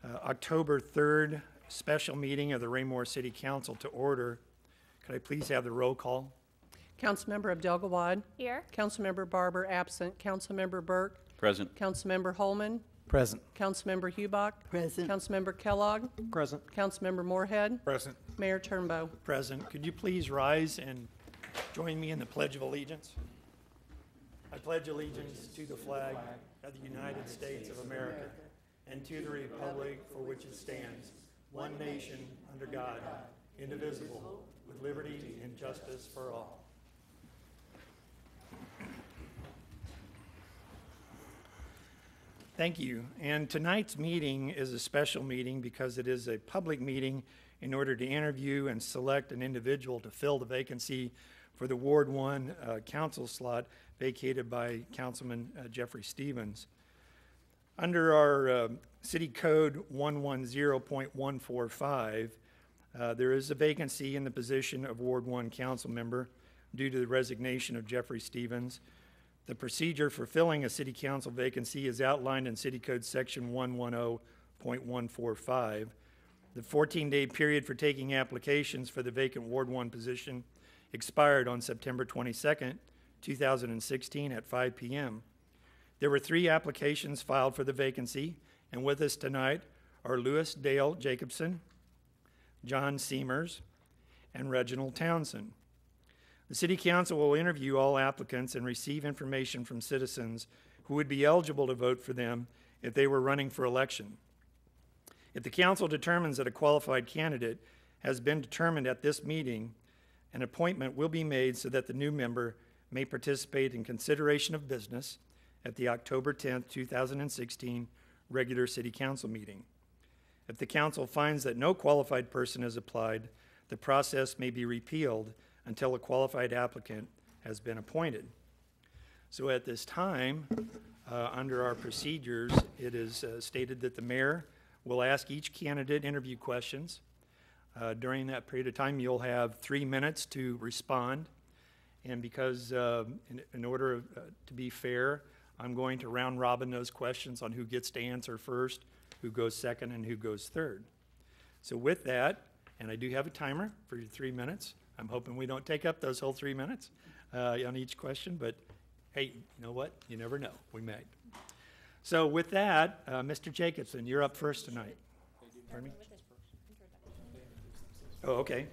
October 3rd special meeting of the Raymore City Council to order. Could I please have the roll call? Councilmember Abdelgawad. Here. Councilmember Barber absent. Councilmember Burke. Present. Councilmember Holman. Present. Councilmember Hubach. Present. Councilmember Kellogg. Present. Councilmember Moorhead. Present. Mayor Turnbow. Present. Could you please rise and join me in the Pledge of Allegiance? I pledge allegiance to the flag of the United States of America and to the republic for which it stands, one nation under God, indivisible, with liberty and justice for all. Thank you. And tonight's meeting is a special meeting because it is a public meeting in order to interview and select an individual to fill the vacancy for the Ward 1 council slot vacated by Councilman Jeffrey Stevens. Under our City Code 110.145, there is a vacancy in the position of Ward 1 council member due to the resignation of Jeffrey Stevens. The procedure for filling a city council vacancy is outlined in City Code Section 110.145. The 14-day period for taking applications for the vacant Ward 1 position expired on September 22nd, 2016 at 5 p.m. There were 3 applications filed for the vacancy, and with us tonight are Louis Dale Jacobson, John Seamers, and Reginald Townsend. The City Council will interview all applicants and receive information from citizens who would be eligible to vote for them if they were running for election. If the Council determines that a qualified candidate has been determined at this meeting, an appointment will be made so that the new member may participate in consideration of business at the October 10th, 2016 regular City Council meeting. If the Council finds that no qualified person has applied, the process may be repealed until a qualified applicant has been appointed. So at this time, under our procedures, it is stated that the mayor will ask each candidate interview questions. During that period of time, you'll have 3 minutes to respond. And because in order to be fair, I'm going to round robin those questions on who gets to answer first, who goes second, and who goes third. So with that, and I do have a timer for your 3 minutes. I'm hoping we don't take up those whole 3 minutes on each question, but hey, you know what? You never know. We might. So with that, Mr. Jacobson, you're up first tonight. Pardon me? Oh, okay.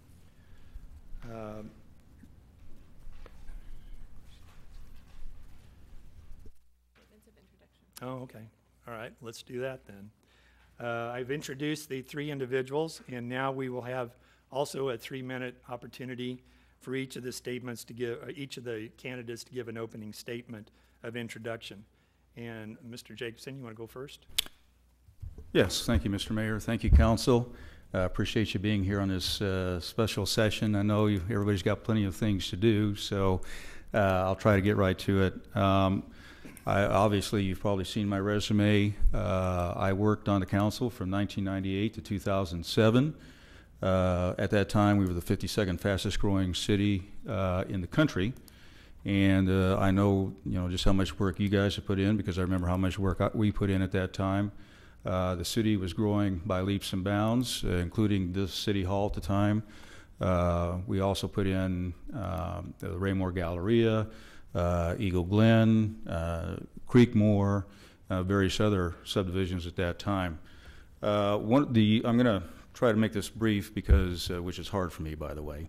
Oh, okay. All right, let's do that then. I've introduced the 3 individuals, and now we will have also a 3-minute opportunity for each of the statements to give, each of the candidates to give an opening statement of introduction. And Mr. Jacobson, you want to go first? Yes, thank you, Mr. Mayor. Thank you, Council. Appreciate you being here on this special session. I know everybody's got plenty of things to do, so I'll try to get right to it. Obviously, you've probably seen my resume. I worked on the council from 1998 to 2007. At that time, we were the 52nd fastest growing city in the country. And I know, just how much work you guys have put in, because I remember how much work we put in at that time. The city was growing by leaps and bounds, including this city hall at the time. We also put in the Raymore Galleria, Eagle Glen, Creekmore, various other subdivisions at that time. I'm going to try to make this brief because, which is hard for me, by the way.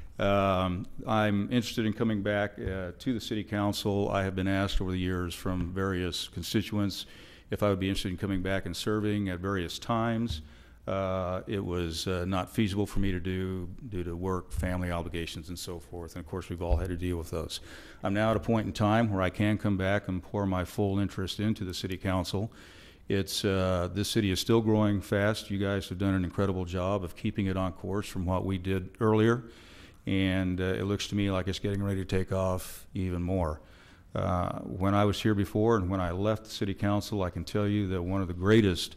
I'm interested in coming back to the City Council. I have been asked over the years from various constituents if I would be interested in coming back and serving at various times. It was not feasible for me to do due to work, family obligations, and so forth. And of course, we've all had to deal with those. I'm now at a point in time where I can come back and pour my full interest into the City Council. This city is still growing fast. You guys have done an incredible job of keeping it on course from what we did earlier. And it looks to me like it's getting ready to take off even more. When I was here before and when I left the City Council, I can tell you that one of the greatest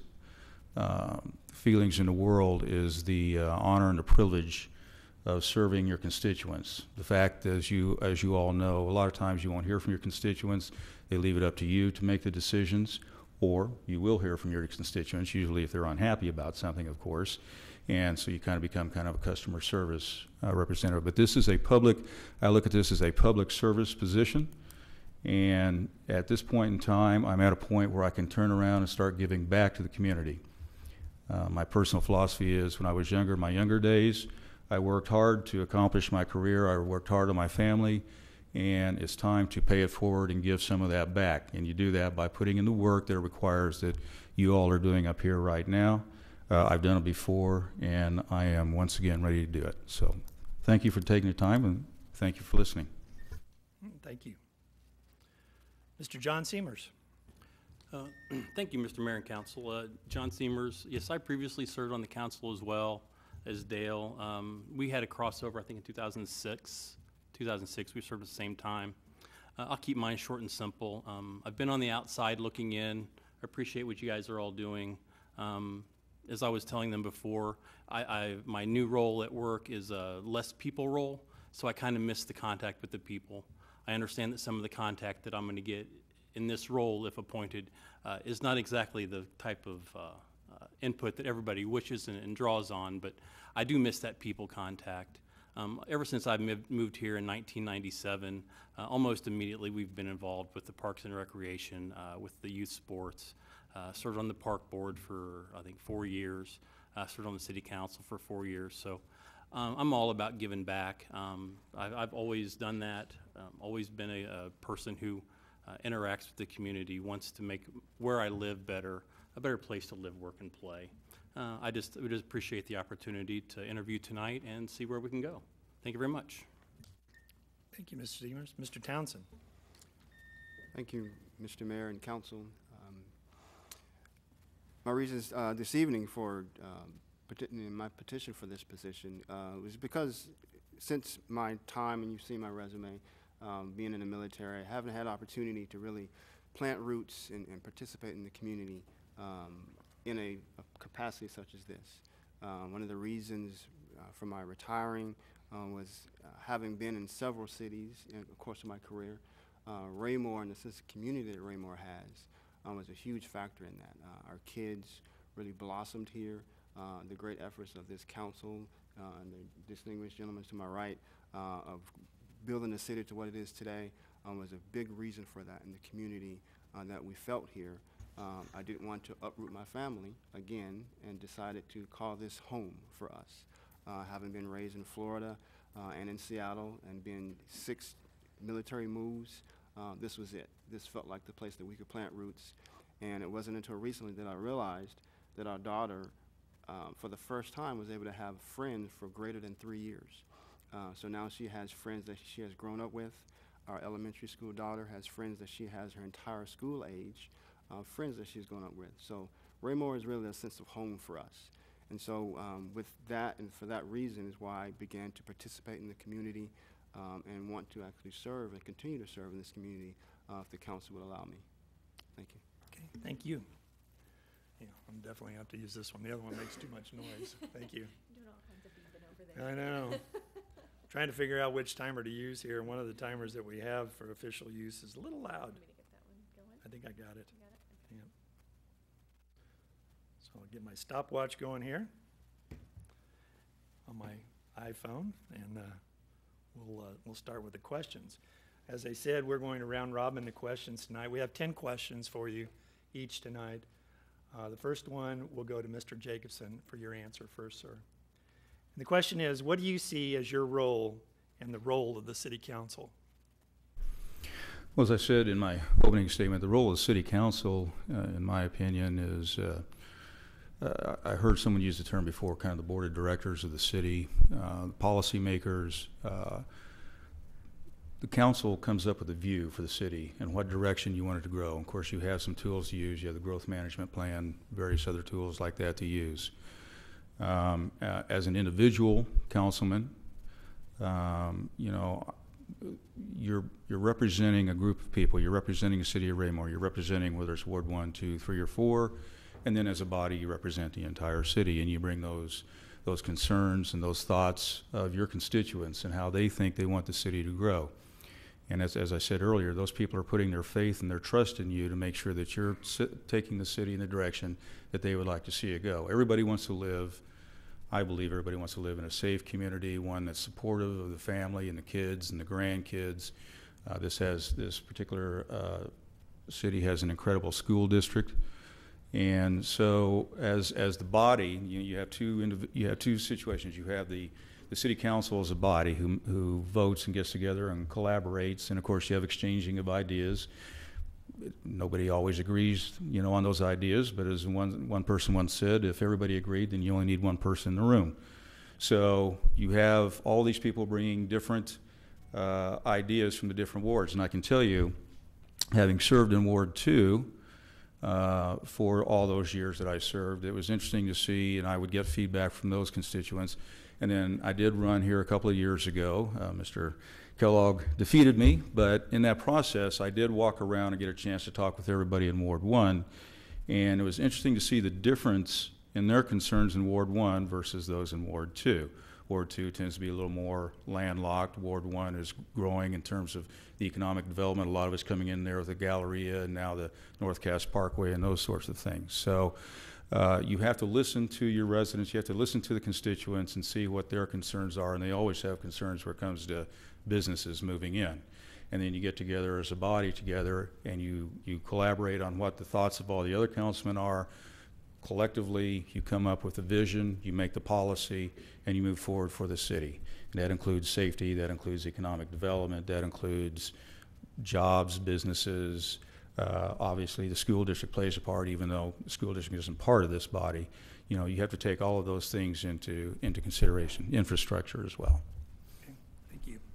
feelings in the world is the honor and the privilege of serving your constituents. The fact, as you all know, a lot of times you won't hear from your constituents. They leave it up to you to make the decisions. or you will hear from your constituents, usually if they're unhappy about something, of course. And so you kind of become kind of a customer service representative. But this is a public, I look at this as a public service position. And at this point in time, I'm at a point where I can turn around and start giving back to the community. My personal philosophy is when I was younger, my younger days, I worked hard to accomplish my career. I worked hard on my family. And it's time to pay it forward and give some of that back. And you do that by putting in the work that it requires that you all are doing up here right now. I've done it before, and I am once again ready to do it. So thank you for taking the time, and thank you for listening. Thank you. Mr. John Seamers. Thank you, Mr. Mayor and Council. John Seamers, yes, I previously served on the council as well as Dale. We had a crossover, I think, in 2006. 2006, we served at the same time. I'll keep mine short and simple. I've been on the outside looking in. I appreciate what you guys are all doing. As I was telling them before, my new role at work is a less people role, so I kind of miss the contact with the people. I understand that some of the contact that I'm going to get in this role, if appointed, is not exactly the type of input that everybody wishes and draws on, but I do miss that people contact. Ever since I moved here in 1997, almost immediately we've been involved with the Parks and Recreation, with the youth sports, served on the park board for, I think, 4 years, served on the city council for 4 years. So I'm all about giving back. I've always done that, always been a person who interacts with the community, wants to make where I live better, a better place to live, work, and play. I just appreciate the opportunity to interview tonight and see where we can go. Thank you very much. Thank you, Mr. Seamers. Mr. Townsend. Thank you, Mr. Mayor and Council. My reasons this evening for my petition for this position was because since my time, and you've seen my resume, being in the military, I haven't had opportunity to really plant roots and participate in the community in a capacity such as this. One of the reasons for my retiring was having been in several cities in the course of my career. Raymore and the sense of community that Raymore has was a huge factor in that. Our kids really blossomed here. The great efforts of this council and the distinguished gentleman to my right of building the city to what it is today was a big reason for that in the community that we felt here. I didn't want to uproot my family again and decided to call this home for us. Having been raised in Florida and in Seattle and been 6 military moves, this was it. This felt like the place that we could plant roots. And it wasn't until recently that I realized that our daughter, for the first time, was able to have friends for greater than 3 years. So now she has friends that she has grown up with. Our elementary school daughter has friends that she has her entire school age, friends that she's grown up with. So Raymore is really a sense of home for us. And so with that, and for that reason, is why I began to participate in the community and want to actually serve and continue to serve in this community if the council would allow me. Thank you. Okay, thank you. Yeah, I'm definitely have to use this one. The other one makes too much noise. Thank you. Doing all kinds of beeping over there. I know. Trying to figure out which timer to use here. One of the timers that we have for official use is a little loud. Want me to get that one going? I think I got it. You got it? Okay. Yep. So I'll get my stopwatch going here on my iPhone, and we'll start with the questions. As I said, we're going to round robin the questions tonight. We have 10 questions for you each tonight. The first one will go to Mr. Jacobson for your answer first, sir. And the question is, what do you see as your role and the role of the City Council? Well, as I said in my opening statement, the role of the City Council, in my opinion, is, I heard someone use the term before, kind of the board of directors of the city, policymakers. The council comes up with a view for the city and what direction you want it to grow. Of course, you have some tools to use. You have the growth management plan, various other tools like that to use. As an individual councilman, you know, you're representing a group of people. You're representing the city of Raymore. You're representing whether it's Ward 1, 2, 3, or 4, and then as a body, you represent the entire city, and you bring those concerns and those thoughts of your constituents and how they think they want the city to grow. And as I said earlier, those people are putting their faith and their trust in you to make sure that you're taking the city in the direction that they would like to see it go. Everybody wants to live, I believe everybody wants to live in a safe community, one that's supportive of the family and the kids and the grandkids. This particular city has an incredible school district. And so as the body, you have two situations. You have the city council as a body who votes and gets together and collaborates, and of course you have exchanging of ideas. Nobody always agrees, on those ideas, but as one person once said, if everybody agreed, then you only need one person in the room. So you have all these people bringing different ideas from the different wards, and I can tell you, having served in Ward 2 for all those years that I served, it was interesting to see, and I would get feedback from those constituents. And then I did run here a couple of years ago. Mr. Kellogg defeated me, but in that process, I did walk around and get a chance to talk with everybody in Ward 1. And it was interesting to see the difference in their concerns in Ward 1 versus those in Ward 2. Ward 2 tends to be a little more landlocked. Ward 1 is growing in terms of the economic development. A lot of it's coming in there with the Galleria and now the North Cass Parkway and those sorts of things. So you have to listen to your residents, you have to listen to the constituents and see what their concerns are, and they always have concerns where it comes to businesses moving in. And then you get together as a body together and you collaborate on what the thoughts of all the other councilmen are. Collectively, you come up with a vision, you make the policy, and you move forward for the city. And that includes safety, that includes economic development, that includes jobs, businesses. Obviously, the school district plays a part, even though the school district isn't part of this body. You have to take all of those things into consideration, infrastructure as well. Okay, thank you.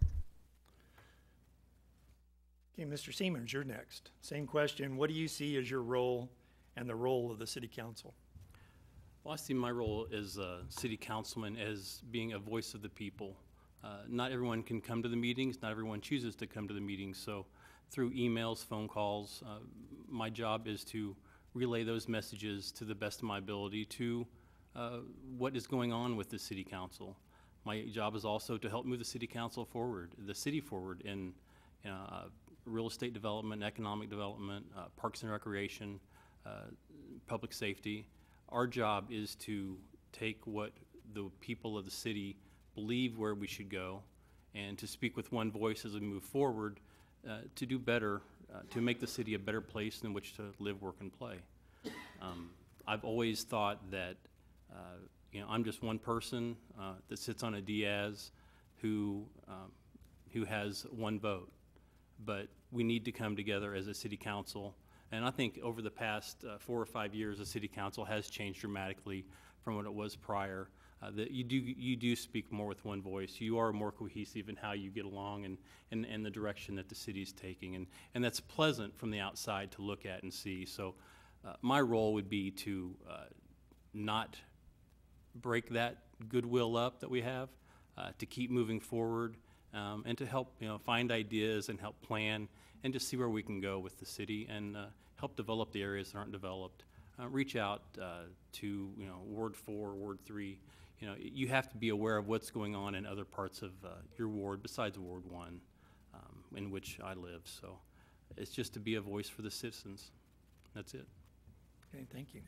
Okay, Mr. Siemens, you're next. Same question. What do you see as your role and the role of the city council? Well, I see my role as a city councilman as being a voice of the people. Not everyone can come to the meetings, not everyone chooses to come to the meetings, so through emails, phone calls, my job is to relay those messages to the best of my ability to what is going on with the city council. My job is also to help move the city council forward, the city forward in real estate development, economic development, parks and recreation, public safety. Our job is to take what the people of the city believe where we should go and to speak with one voice as we move forward to do better, to make the city a better place in which to live, work, and play. I've always thought that I'm just one person that sits on a Diaz who has one vote, but we need to come together as a city council. And I think over the past 4 or 5 years, the city council has changed dramatically from what it was prior. That you do speak more with one voice. You are more cohesive in how you get along and the direction that the city is taking. And that's pleasant from the outside to look at and see. So my role would be to not break that goodwill up that we have, to keep moving forward, and to help find ideas and help plan and just see where we can go with the city and help develop the areas that aren't developed. Reach out to Ward 4, Ward 3. You have to be aware of what's going on in other parts of your ward besides Ward 1, in which I live. So it's just to be a voice for the citizens. That's it. Okay, thank you.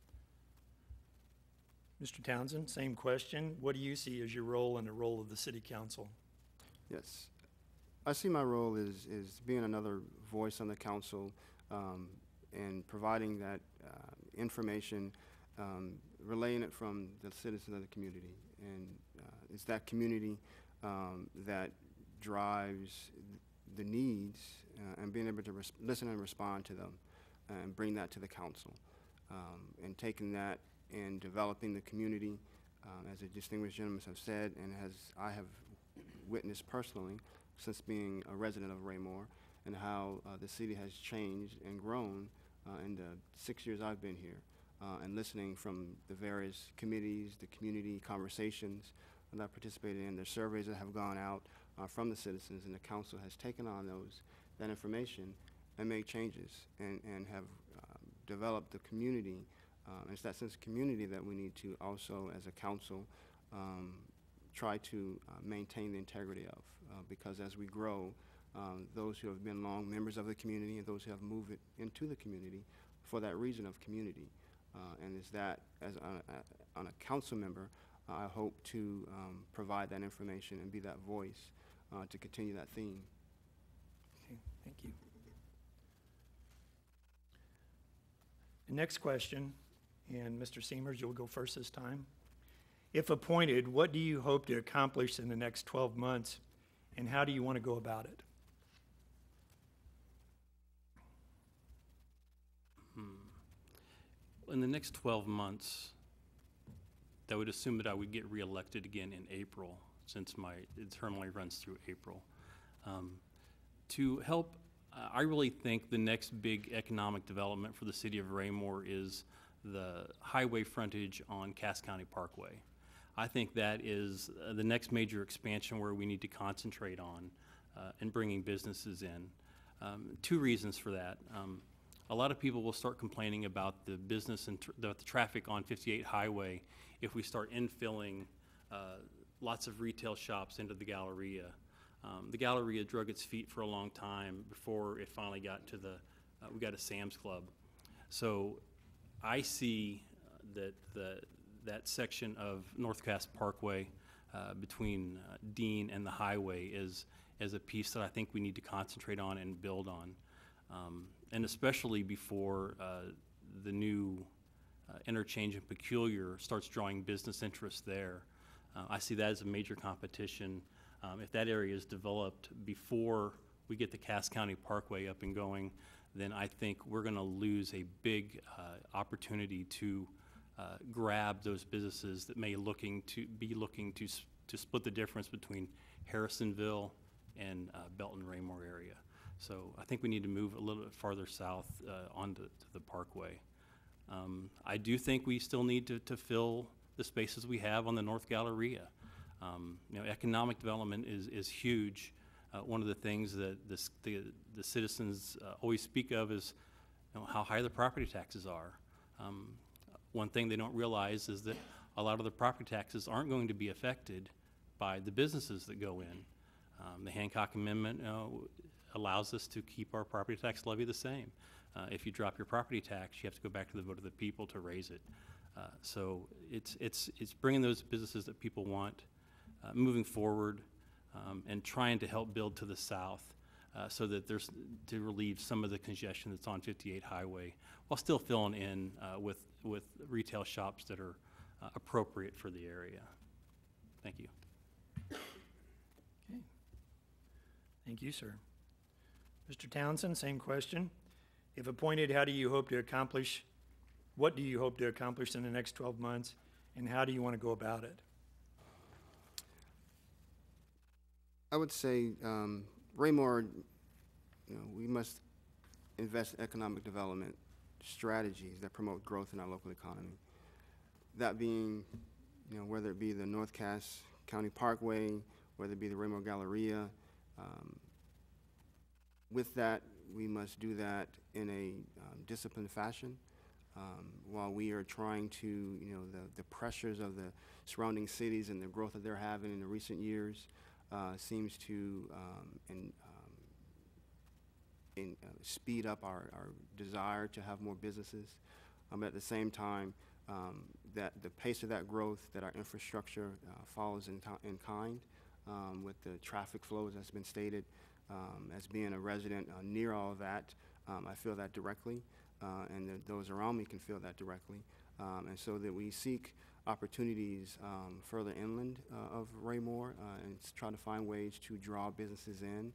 Mr. Townsend, same question. What do you see as your role and the role of the city council? Yes. I see my role as being another voice on the council and providing that information, relaying it from the citizens of the community. And it's that community that drives the needs and being able to listen and respond to them and bring that to the council. And taking that and developing the community, as the distinguished gentlemen have said, and as I have witnessed personally since being a resident of Raymore, and how the city has changed and grown in the 6 years I've been here, and listening from the various committees, the community conversations that I participated in, the surveys that have gone out from the citizens, and the council has taken on that information and made changes and have developed the community. It's that sense of community that we need to also, as a council, try to maintain the integrity of, because as we grow, those who have been long members of the community and those who have moved into the community for that reason of community. And is that, as on a council member, I hope to provide that information and be that voice to continue that theme. Okay, thank you. The next question, and Mr. Seamers, you'll go first this time. If appointed, what do you hope to accomplish in the next 12 months, and how do you want to go about it? In the next 12 months, that would assume that I would get reelected again in April, since my term only runs through April. To help, I really think the next big economic development for the city of Raymore is the highway frontage on Cass County Parkway. I think that is the next major expansion where we need to concentrate on and bringing businesses in. Two reasons for that. A lot of people will start complaining about the business and the traffic on 58 Highway if we start infilling lots of retail shops into the Galleria. The Galleria drug its feet for a long time before it finally got to we got a Sam's Club. So I see that section of North Cass Parkway between Dean and the highway as a piece that I think we need to concentrate on and build on. And especially before the new interchange in Peculiar starts drawing business interest there. I see that as a major competition. If that area is developed before we get the Cass County Parkway up and going, then I think we're going to lose a big opportunity to grab those businesses that may be looking to split the difference between Harrisonville and Belton Raymore area. So I think we need to move a little bit farther south onto the Parkway. I do think we still need to fill the spaces we have on the North Galleria. Economic development is huge. One of the things that the citizens always speak of is how high the property taxes are. One thing they don't realize is that a lot of the property taxes aren't going to be affected by the businesses that go in. The Hancock Amendment allows us to keep our property tax levy the same. If you drop your property tax, you have to go back to the vote of the people to raise it. So it's bringing those businesses that people want, moving forward, and trying to help build to the south so that there's to relieve some of the congestion that's on 58 Highway, while still filling in with retail shops that are appropriate for the area. Thank you. Okay. Thank you, sir. Mr. Townsend, same question. If appointed, what do you hope to accomplish in the next 12 months, and how do you want to go about it? I would say Raymore, we must invest in economic development strategies that promote growth in our local economy. That being, whether it be the North Cass County Parkway, whether it be the Raymore Galleria. With that, we must do that in a disciplined fashion. While we are trying to, the pressures of the surrounding cities and the growth that they're having in the recent years seems to speed up our desire to have more businesses. At the same time, that the pace of that growth, that our infrastructure follows in kind with the traffic flows that's been stated. As being a resident near all of that, I feel that directly, and those around me can feel that directly. And so that we seek opportunities further inland of Raymore and try to find ways to draw businesses in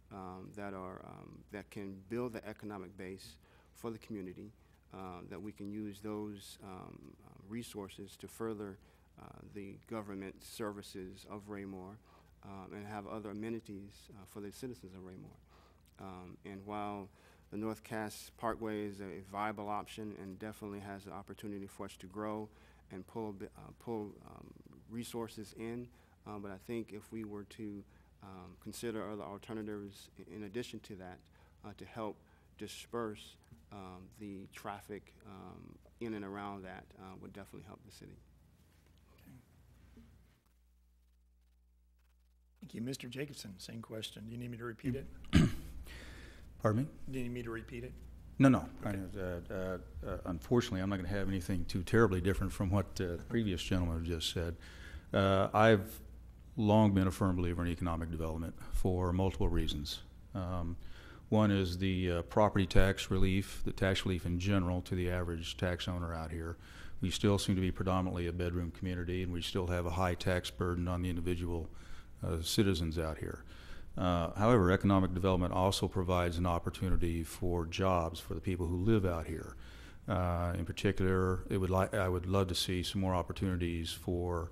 that can build the economic base for the community, that we can use those resources to further the government services of Raymore, and have other amenities for the citizens of Raymore. And while the North Cass Parkway is a viable option and definitely has an opportunity for us to grow and pull resources in, but I think if we were to consider other alternatives in addition to that to help disperse the traffic in and around that would definitely help the city. Thank you. Mr. Jacobson, same question. Do you need me to repeat it? Pardon me? Do you need me to repeat it? No, no. Okay. Unfortunately, I'm not going to have anything too terribly different from what the previous gentleman just said. I've long been a firm believer in economic development for multiple reasons. One is the property tax relief, the tax relief in general to the average tax owner out here. We still seem to be predominantly a bedroom community, and we still have a high tax burden on the individual citizens out here. However, economic development also provides an opportunity for jobs for the people who live out here. In particular, I would love to see some more opportunities for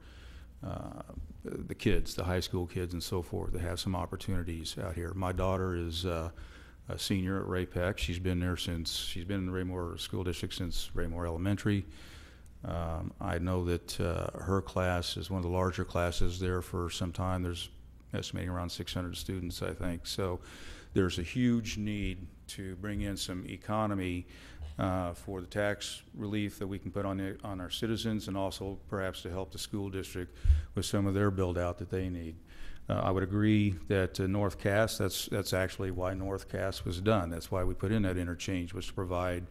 the kids, the high school kids and so forth, that have some opportunities out here. My daughter is a senior at Ray-Pec. She's been in the Raymore School District since Raymore Elementary. I know that her class is one of the larger classes there for some time. There's estimating around 600 students, I think. So there's a huge need to bring in some economy for the tax relief that we can put on our citizens, and also perhaps to help the school district with some of their build out that they need. I would agree that North Cass, that's actually why North Cass was done. That's why we put in that interchange, was to provide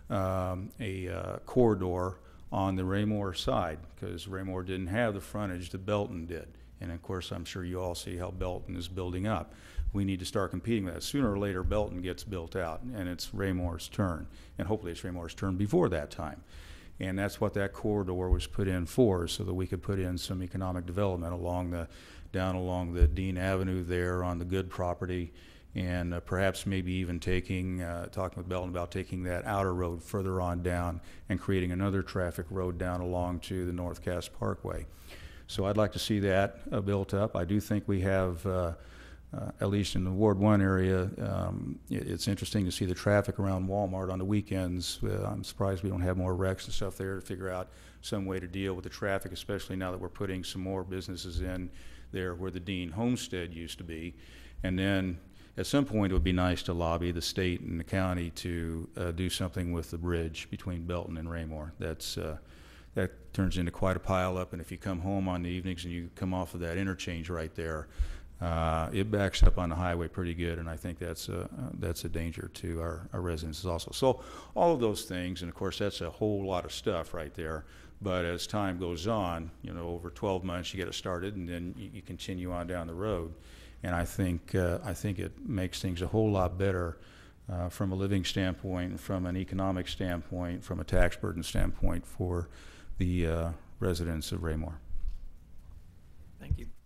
a corridor on the Raymore side, because Raymore didn't have the frontage that Belton did. And of course, I'm sure you all see how Belton is building up. We need to start competing with that. Sooner or later, Belton gets built out, and it's Raymore's turn. And hopefully it's Raymore's turn before that time. And that's what that corridor was put in for, so that we could put in some economic development down along the Dean Avenue there on the Good property, and perhaps maybe even talking with Belton about taking that outer road further on down and creating another traffic road down along to the North Cass Parkway. So I'd like to see that built up. I do think we have, at least in the Ward 1 area, it's interesting to see the traffic around Walmart on the weekends. I'm surprised we don't have more wrecks and stuff there to figure out some way to deal with the traffic, especially now that we're putting some more businesses in there where the Dean Homestead used to be. And then at some point it would be nice to lobby the state and the county to do something with the bridge between Belton and Raymore. That turns into quite a pile up, and if you come home on the evenings and you come off of that interchange right there, it backs up on the highway pretty good, and I think that's a danger to our residents also. So all of those things, and of course that's a whole lot of stuff right there, but as time goes on, over 12 months you get it started, and then you continue on down the road, and I think it makes things a whole lot better from a living standpoint, from an economic standpoint, from a tax burden standpoint for the residents of Raymore. Thank you.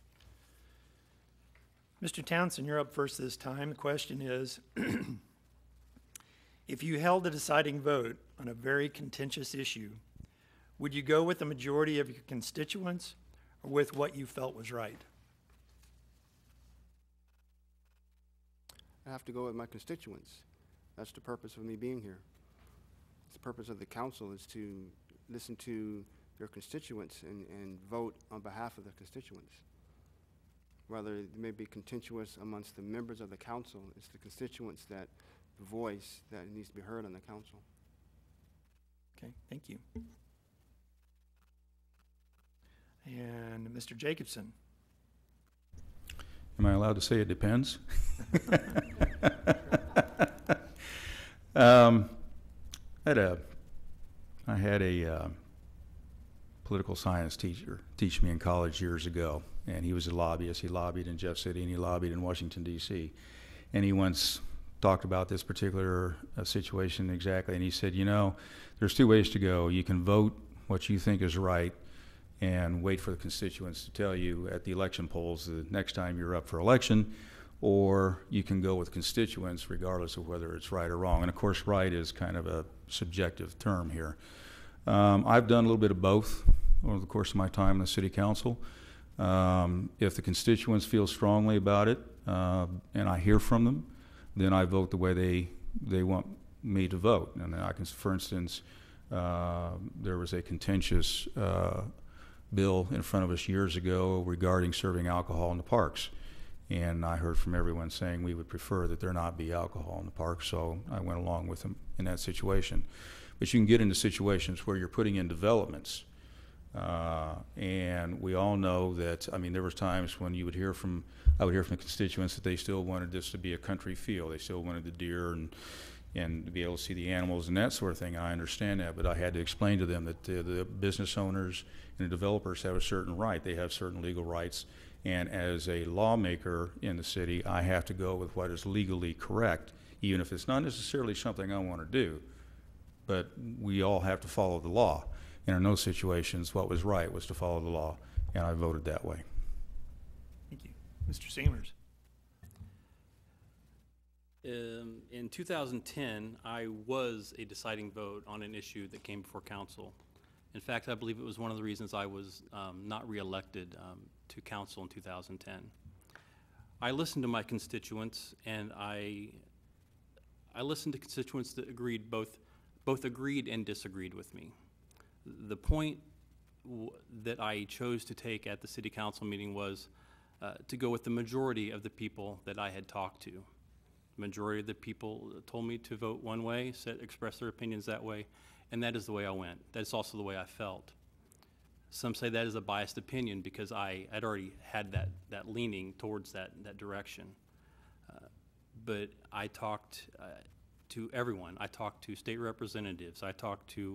Mr. Townsend, you're up first this time. The question is, if you held a deciding vote on a very contentious issue, would you go with the majority of your constituents or with what you felt was right? I have to go with my constituents. That's the purpose of me being here. The purpose of the council is to listen to their constituents and vote on behalf of the constituents. Whether it may be contentious amongst the members of the council, it's the constituents that the voice that needs to be heard on the council. Okay, thank you. And Mr. Jacobson. Am I allowed to say it depends? I had a political science teacher teach me in college years ago, and he was a lobbyist. He lobbied in Jeff City and he lobbied in Washington, D.C. And he once talked about this particular situation exactly, and he said, there's two ways to go. You can vote what you think is right and wait for the constituents to tell you at the election polls the next time you're up for election, or you can go with constituents regardless of whether it's right or wrong. And of course, right is kind of a subjective term here. I've done a little bit of both over the course of my time in the city council. If the constituents feel strongly about it, and I hear from them, then I vote the way they want me to vote. And I can, for instance, there was a contentious bill in front of us years ago regarding serving alcohol in the parks. And I heard from everyone saying we would prefer that there not be alcohol in the park, so I went along with them in that situation. But you can get into situations where you're putting in developments And we all know that, I mean, there was times when I would hear from the constituents that they still wanted this to be a country feel. They still wanted the deer and to be able to see the animals and that sort of thing. I understand that, but I had to explain to them that the business owners and the developers have a certain right. They have certain legal rights. And as a lawmaker in the city, I have to go with what is legally correct, even if it's not necessarily something I want to do. But we all have to follow the law. And in those situations, what was right was to follow the law, and I voted that way. Thank you. Mr. Seamers. In 2010, I was a deciding vote on an issue that came before council. In fact, I believe it was one of the reasons I was not reelected to council in 2010. I listened to my constituents, and I listened to constituents that agreed, both agreed and disagreed with me. The point that I chose to take at the city council meeting was to go with the majority of the people that I had talked to. The majority of the people told me to vote one way, express their opinions that way, and that is the way I went. That's also the way I felt. Some say that is a biased opinion because I had already had that leaning towards that direction. But I talked to everyone. I talked to state representatives. I talked to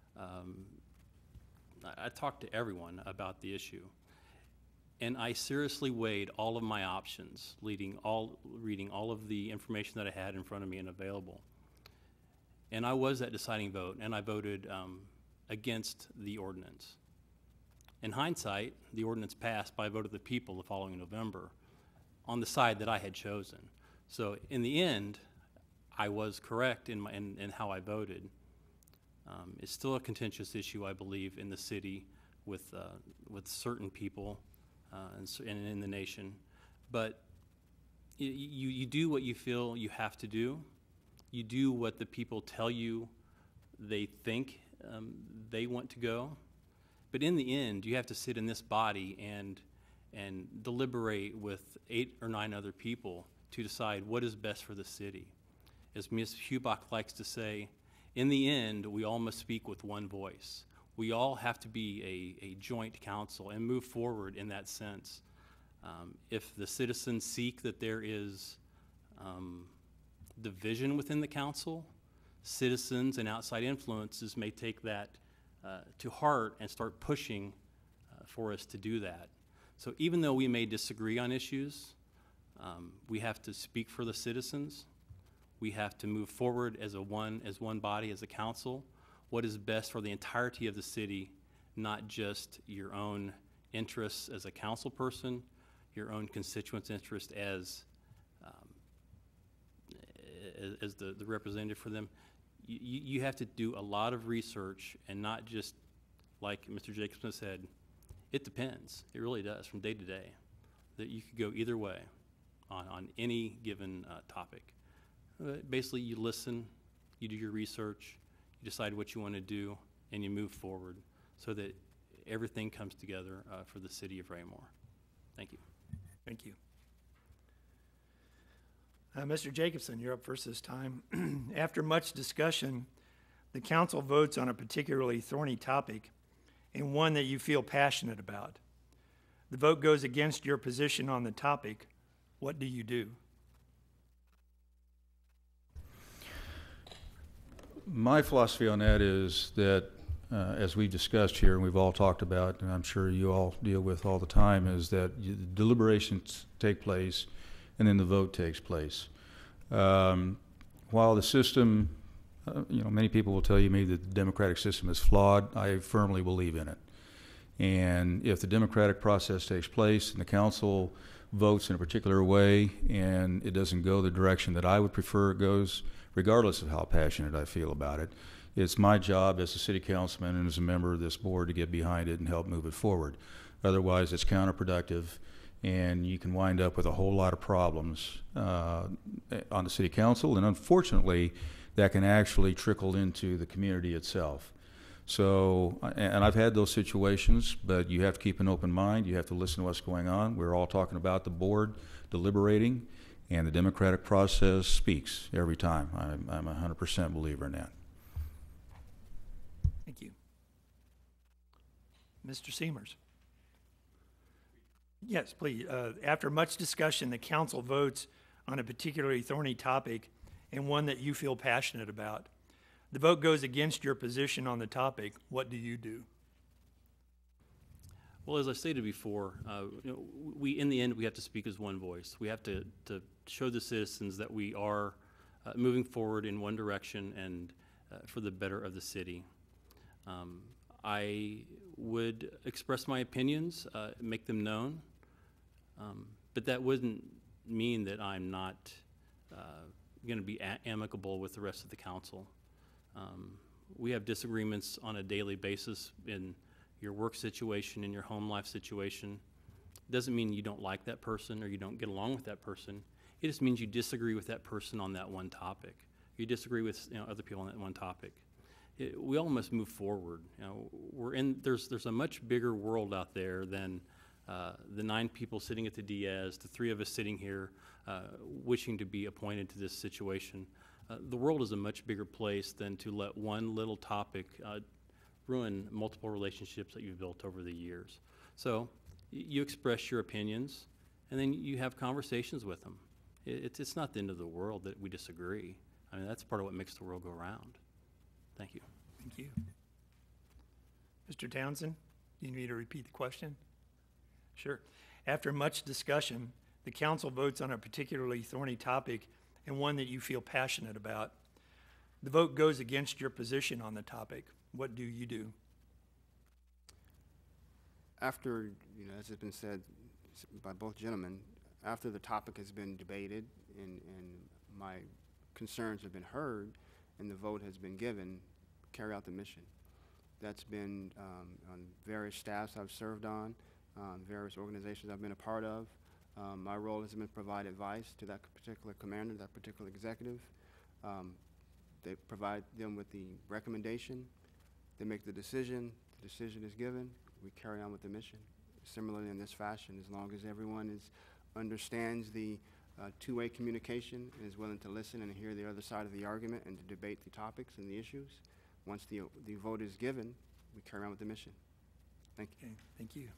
everyone about the issue. And I seriously weighed all of my options, reading all of the information that I had in front of me and available. And I was that deciding vote, and I voted against the ordinance. In hindsight, the ordinance passed by a vote of the people the following November on the side that I had chosen. So in the end, I was correct in how I voted. It's still a contentious issue, I believe, in the city with certain people and in the nation. But you do what you feel you have to do. You do what the people tell you they think they want to go. But in the end, you have to sit in this body and deliberate with 8 or 9 other people to decide what is best for the city. As Ms. Hubach likes to say, in the end, we all must speak with one voice. We all have to be a joint council and move forward in that sense. If the citizens seek that there is division within the council, citizens and outside influences may take that to heart and start pushing for us to do that. So even though we may disagree on issues, we have to speak for the citizens. We have to move forward as one body, as a council. What is best for the entirety of the city, not just your own interests as a council person, your own constituents' interest as the representative for them. You have to do a lot of research and not just, like Mr. Jacobson said, it depends. It really does, from day to day. That you could go either way on any given topic. Basically, you listen, you do your research, you decide what you want to do, and you move forward so that everything comes together for the city of Raymore. Thank you. Thank you. Mr. Jacobson, you're up first this time. After much discussion, the council votes on a particularly thorny topic and one that you feel passionate about. The vote goes against your position on the topic. What do you do? My philosophy on that is that, as we've discussed here and we've all talked about, and I'm sure you all deal with all the time, is that deliberations take place and then the vote takes place. While the system, many people will tell you maybe that the democratic system is flawed, I firmly believe in it. And if the democratic process takes place and the council votes in a particular way and it doesn't go the direction that I would prefer it goes, regardless of how passionate I feel about it, it's my job as a city councilman and as a member of this board to get behind it and help move it forward. Otherwise, it's counterproductive, and you can wind up with a whole lot of problems on the city council, and unfortunately, that can actually trickle into the community itself. So, and I've had those situations, but you have to keep an open mind. You have to listen to what's going on. We're all talking about the board deliberating, and the democratic process speaks every time. I'm a 100% believer in that. Thank you. Mr. Seamers? Yes, please. After much discussion, the council votes on a particularly thorny topic and one that you feel passionate about. The vote goes against your position on the topic. What do you do? Well, as I stated before, in the end, we have to speak as one voice. We have to show the citizens that we are moving forward in one direction and for the better of the city. I would express my opinions, make them known, but that wouldn't mean that I'm not going to be amicable with the rest of the council. We have disagreements on a daily basis in your work situation, in your home life situation. Doesn't mean you don't like that person or you don't get along with that person. It just means you disagree with that person on that one topic. You disagree with other people on that one topic. We all must move forward. There's a much bigger world out there than the 9 people sitting at the Diaz, the 3 of us sitting here wishing to be appointed to this situation. The world is a much bigger place than to let one little topic ruin multiple relationships that you've built over the years. So you express your opinions, and then you have conversations with them. It's not the end of the world that we disagree. I mean, that's part of what makes the world go round. Thank you. Thank you. Mr. Townsend, do you need me to repeat the question? Sure. After much discussion, the council votes on a particularly thorny topic and one that you feel passionate about. The vote goes against your position on the topic. What do you do? After, as has been said by both gentlemen, after the topic has been debated and my concerns have been heard and the vote has been given, carry out the mission. That's been on various staffs I've served on, various organizations I've been a part of. My role has been to provide advice to that particular commander, that particular executive. They provide them with the recommendation. They make the decision is given, we carry on with the mission. Similarly in this fashion, as long as everyone understands the two-way communication and is willing to listen and hear the other side of the argument and to debate the topics and the issues, once the vote is given, we carry on with the mission. Thank you. Okay, thank you.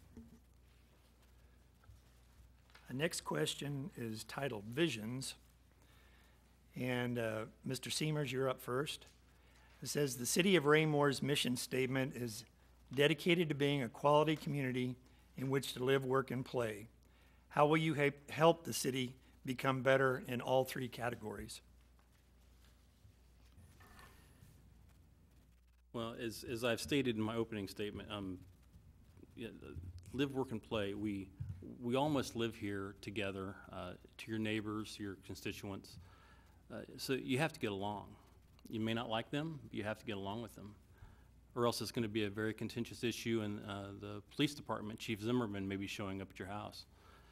The next question is titled Visions. And Mr. Seamers, you're up first. It says, the City of Raymore's mission statement is dedicated to being a quality community in which to live, work, and play. How will you help the city become better in all 3 categories? Well, as I've stated in my opening statement, live, work, and play. We all must live here together, to your neighbors, your constituents. So you have to get along. You may not like them, but you have to get along with them. Or else it's going to be a very contentious issue, and the police department, Chief Zimmerman, may be showing up at your house.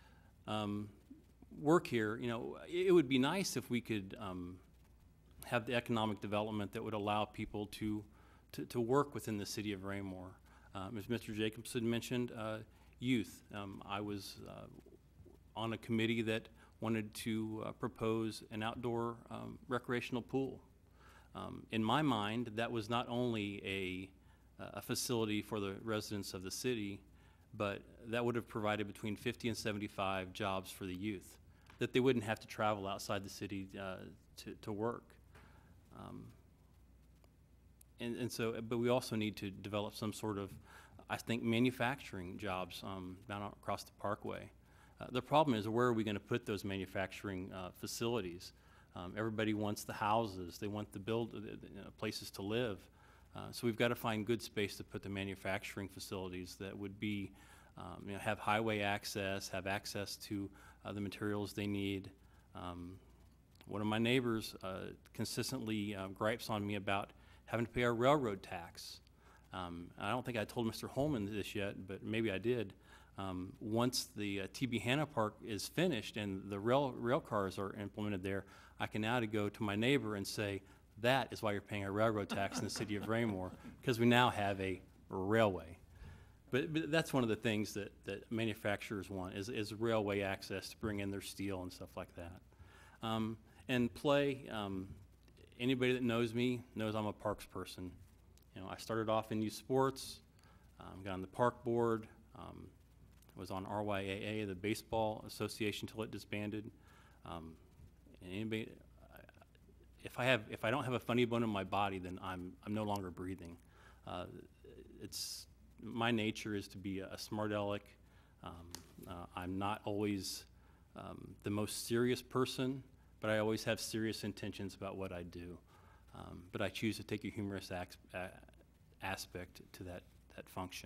Work here, it would be nice if we could have the economic development that would allow people to work within the city of Raymore. As Mr. Jacobson mentioned, youth. I was on a committee that wanted to propose an outdoor recreational pool. In my mind, that was not only a facility for the residents of the city, but that would have provided between 50 and 75 jobs for the youth, that they wouldn't have to travel outside the city to work. But we also need to develop some sort of, I think, manufacturing jobs down across the parkway. The problem is, where are we going to put those manufacturing facilities? Everybody wants the houses. They want the places to live. So we've got to find good space to put the manufacturing facilities that would be, have highway access, have access to the materials they need. One of my neighbors consistently gripes on me about having to pay our railroad tax. I don't think I told Mr. Holman this yet, but maybe I did. Once the TB Hanna Park is finished and the rail cars are implemented there, I can now go to my neighbor and say, that is why you're paying a railroad tax in the city of Raymore, because we now have a railway. But that's one of the things that manufacturers want is railway access to bring in their steel and stuff like that. And play, anybody that knows me knows I'm a parks person. I started off in youth sports. Got on the park board. Was on RYAA, the Baseball Association, till it disbanded. And anybody, if I don't have a funny bone in my body, then I'm no longer breathing. It's my nature is to be a smart aleck. I'm not always the most serious person, but I always have serious intentions about what I do. But I choose to take a humorous aspect to that function.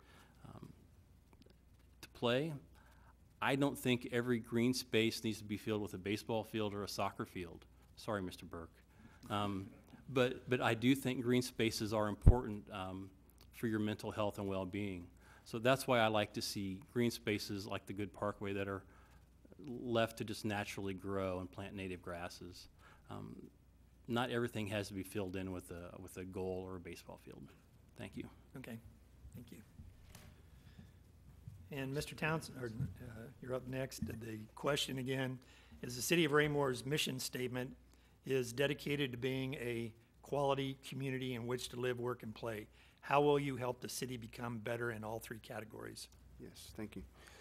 To play, I don't think every green space needs to be filled with a baseball field or a soccer field. Sorry, Mr. Burke. But I do think green spaces are important for your mental health and well-being. So that's why I like to see green spaces like the Good Parkway that are left to just naturally grow and plant native grasses. Not everything has to be filled in with a goal or a baseball field. Thank you. Okay, thank you. And Mr. Townsend, you're up next. The question again is: the City of Raymore's mission statement is dedicated to being a quality community in which to live, work, and play. How will you help the city become better in all three categories? Yes, thank you.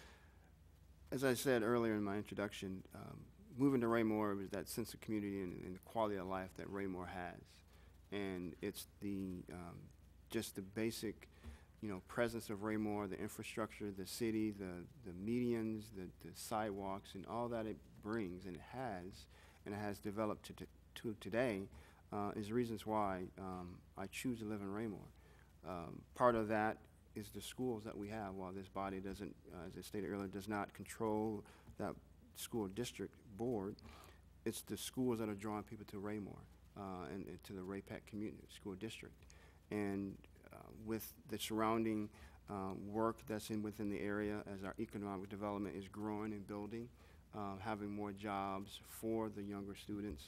As I said earlier in my introduction, moving to Raymore was that sense of community and the quality of life that Raymore has. And it's the just the basic, presence of Raymore, the infrastructure, the city, the medians, the sidewalks, and all that it brings and it has developed to today is reasons why I choose to live in Raymore. Part of that is the schools that we have. While this body doesn't, as I stated earlier, does not control that school district board, it's the schools that are drawing people to Raymore and to the Ray-Pac community school district. And with the surrounding work that's within the area, as our economic development is growing and building, having more jobs for the younger students.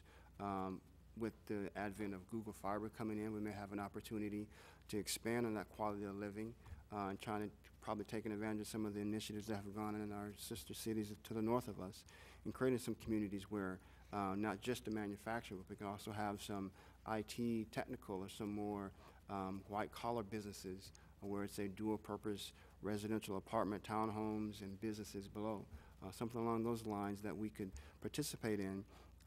With the advent of Google Fiber coming in, we may have an opportunity to expand on that quality of living and trying to probably taking advantage of some of the initiatives that have gone in our sister cities to the north of us and creating some communities where not just the manufacturer, but we can also have some IT technical or some more white-collar businesses where it's a dual-purpose residential apartment, townhomes, and businesses below. Something along those lines that we could participate in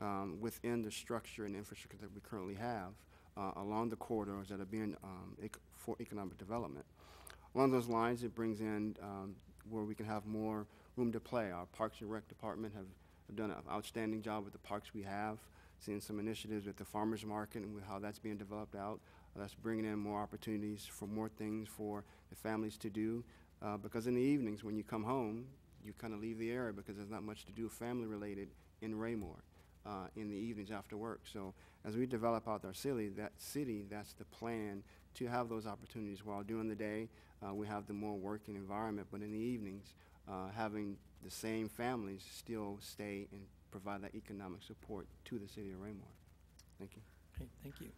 within the structure and infrastructure that we currently have along the corridors that are being for economic development. Along those lines, it brings in where we can have more room to play. Our Parks and Rec department have done an outstanding job with the parks we have, seeing some initiatives with the farmers market and with how that's being developed out. That's bringing in more opportunities for more things for the families to do. Because in the evenings when you come home, you kind of leave the area because there's not much to do family-related in Raymore in the evenings after work. So as we develop out our city, that's the plan to have those opportunities. While during the day, we have the more working environment, but in the evenings, having the same families still stay and provide that economic support to the city of Raymore. Thank you. Okay, thank you.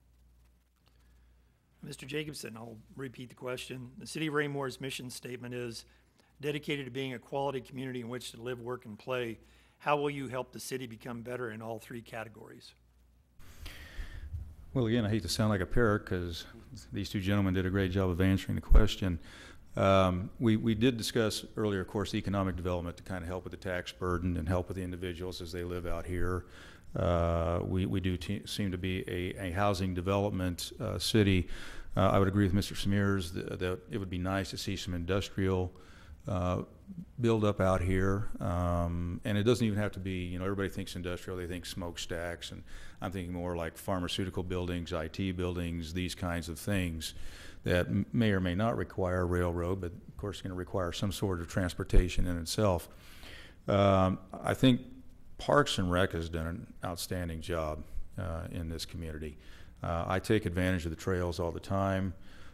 Mr. Jacobson, I'll repeat the question. The City of Raymore's mission statement is dedicated to being a quality community in which to live, work, and play. How will you help the city become better in all three categories? Well, again, I hate to sound like a parrot because these two gentlemen did a great job of answering the question. We did discuss earlier, of course, economic development to kind of help with the tax burden and help with the individuals as they live out here. We do seem to be a housing development city. I would agree with Mr. Smears that it would be nice to see some industrial build up out here. And it doesn't even have to be, everybody thinks industrial, they think smokestacks, and I'm thinking more like pharmaceutical buildings, IT buildings, these kinds of things that may or may not require a railroad, but of course going to require some sort of transportation in itself. I think Parks and Rec has done an outstanding job in this community. I take advantage of the trails all the time.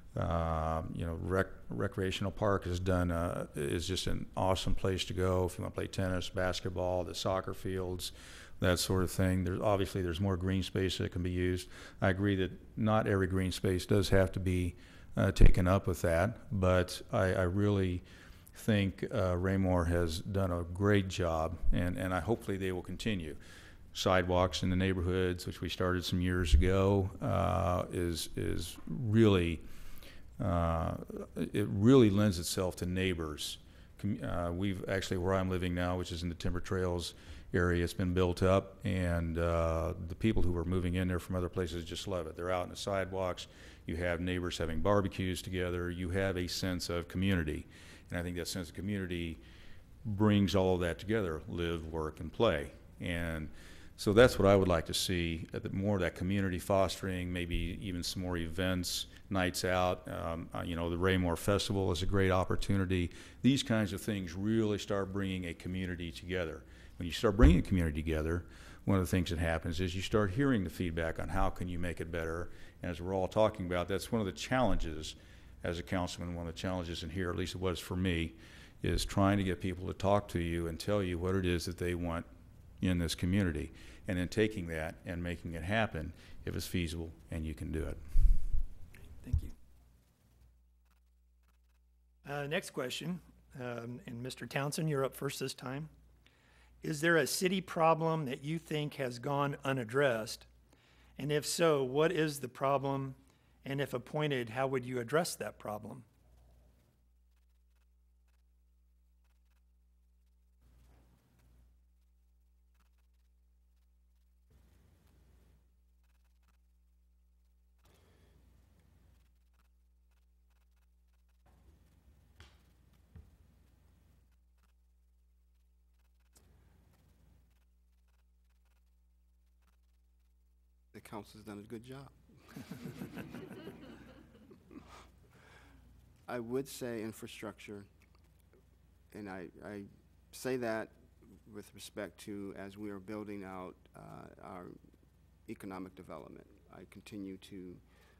Recreational Park is just an awesome place to go if you want to play tennis, basketball, the soccer fields, that sort of thing. There's more green space that can be used. I agree that not every green space does have to be taken up with that, but I really think Raymore has done a great job, and hopefully they will continue. Sidewalks in the neighborhoods, which we started some years ago, is really it really lends itself to neighbors. We've actually, where I'm living now, which is in the Timber Trails area, it's been built up, and the people who are moving in there from other places just love it. They're out in the sidewalks. You have neighbors having barbecues together. You have a sense of community, and I think that sense of community brings all of that together: live, work, and play. And so that's what I would like to see, more of that community fostering, maybe even some more events, nights out. You know, the Raymore Festival is a great opportunity. These kinds of things really start bringing a community together. When you start bringing a community together, one of the things that happens is you start hearing the feedback on how can you make it better. And as we're all talking about, that's one of the challenges as a councilman, one of the challenges in here, at least it was for me, is trying to get people to talk to you and tell you what it is that they want in this community, and then taking that and making it happen if it's feasible and you can do it. Thank you. Next question, and Mr. Townsend, you're up first this time. Is there a city problem that you think has gone unaddressed? And if so, what is the problem? And if appointed, how would you address that problem? The council's done a good job. I would say infrastructure, and I say that with respect to as we are building out our economic development. I continue to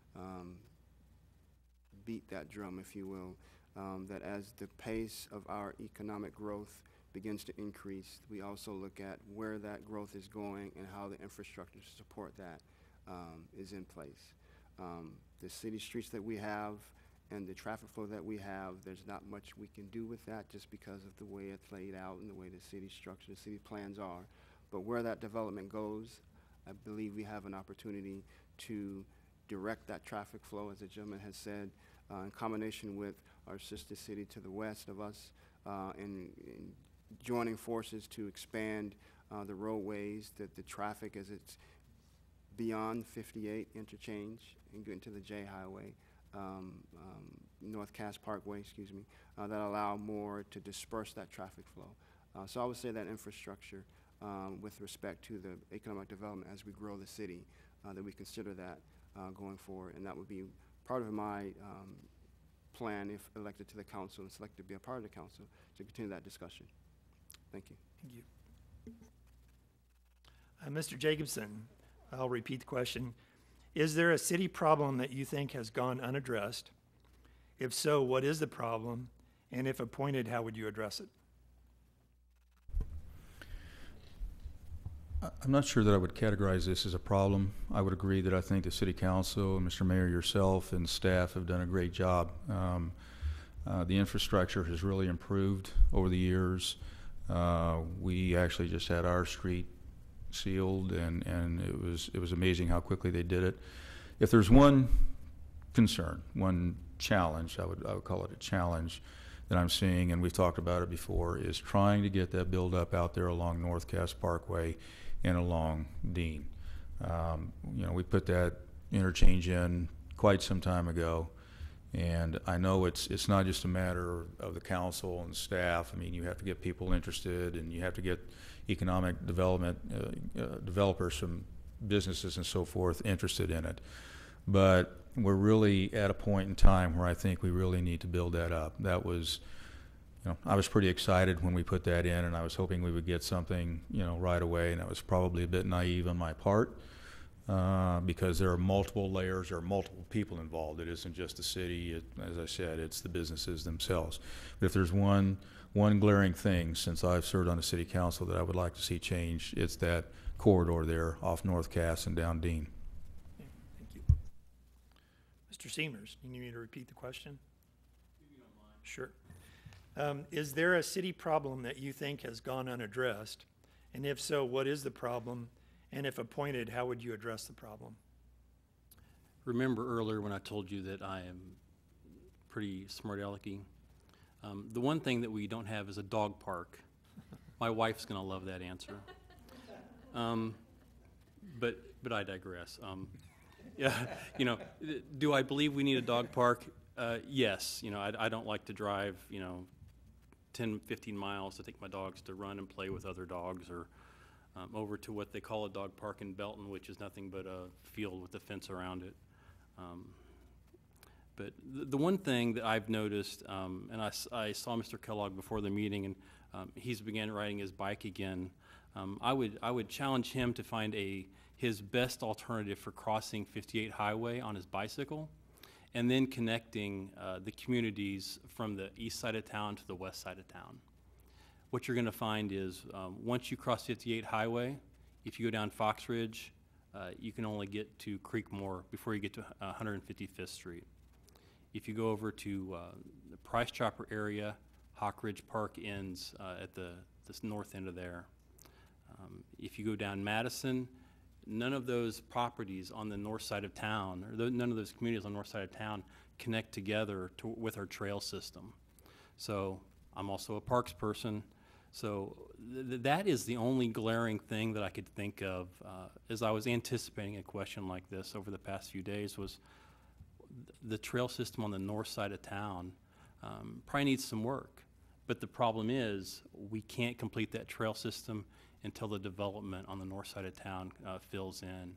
beat that drum, if you will, that as the pace of our economic growth begins to increase, we also look at where that growth is going and how the infrastructure to support that is in place. The city streets that we have and the traffic flow that we have, there's not much we can do with that just because of the way it's laid out and the way the city structure, the city plans are. But where that development goes, I believe we have an opportunity to direct that traffic flow, as the gentleman has said, in combination with our sister city to the west of us, and joining forces to expand the roadways, the traffic as it's beyond 58 interchange and get into the J Highway, North Cass Parkway, excuse me, that allow more to disperse that traffic flow. So I would say that infrastructure with respect to the economic development as we grow the city, that we consider that going forward, and that would be part of my plan if elected to the council and selected to be a part of the council to continue that discussion. Thank you. Thank you. Mr. Jacobson, I'll repeat the question. Is there a city problem that you think has gone unaddressed? If so, what is the problem? And if appointed, how would you address it? I'm not sure that I would categorize this as a problem. I would agree that I think the City Council, Mr. Mayor, yourself, and staff have done a great job. The infrastructure has really improved over the years. We actually just had our street sealed, and it was amazing how quickly they did it. If there's one concern, one challenge, I would call it a challenge that I'm seeing, and we've talked about it before, is trying to get that build up out there along North Cass Parkway and along Dean. You know, we put that interchange in quite some time ago, and I know it's not just a matter of the council and staff. I mean, you have to get people interested, and you have to get economic development developers from businesses and so forth interested in it. But we're really at a point in time where I think we really need to build that up. That was, you know, I was pretty excited when we put that in, and I was hoping we would get something, you know, right away, and that was probably a bit naive on my part because there are multiple layers, there are multiple people involved. It isn't just the city, as I said, it's the businesses themselves. But if there's one glaring thing since I've served on the city council that I would like to see change, it's that corridor there off North Cass and down Dean. Yeah, thank you. Mr. Seamers, you need me to repeat the question? If you don't mind. Sure. Is there a city problem that you think has gone unaddressed? And if so, what is the problem? And if appointed, how would you address the problem? Remember earlier when I told you that I am pretty smart alecky. The one thing that we don't have is a dog park. My wife's gonna love that answer. But I digress. Yeah, you know, do I believe we need a dog park? Yes. You know, I don't like to drive, 10, 15 miles to take my dogs to run and play with other dogs, or over to what they call a dog park in Belton, which is nothing but a field with a fence around it. But the one thing that I've noticed, and I saw Mr. Kellogg before the meeting, and he's began riding his bike again. I would challenge him to find his best alternative for crossing 58 Highway on his bicycle, and then connecting the communities from the east side of town to the west side of town. What you're going to find is once you cross 58 Highway, if you go down Fox Ridge, you can only get to Creekmore before you get to 155th Street. If you go over to the Price Chopper area, Hawk Ridge Park ends at this north end of there. If you go down Madison, none of those properties on the north side of town, or none of those communities on the north side of town connect together with our trail system. So I'm also a parks person. So that is the only glaring thing that I could think of as I was anticipating a question like this over the past few days, was the trail system on the north side of town probably needs some work. But the problem is we can't complete that trail system until the development on the north side of town fills in.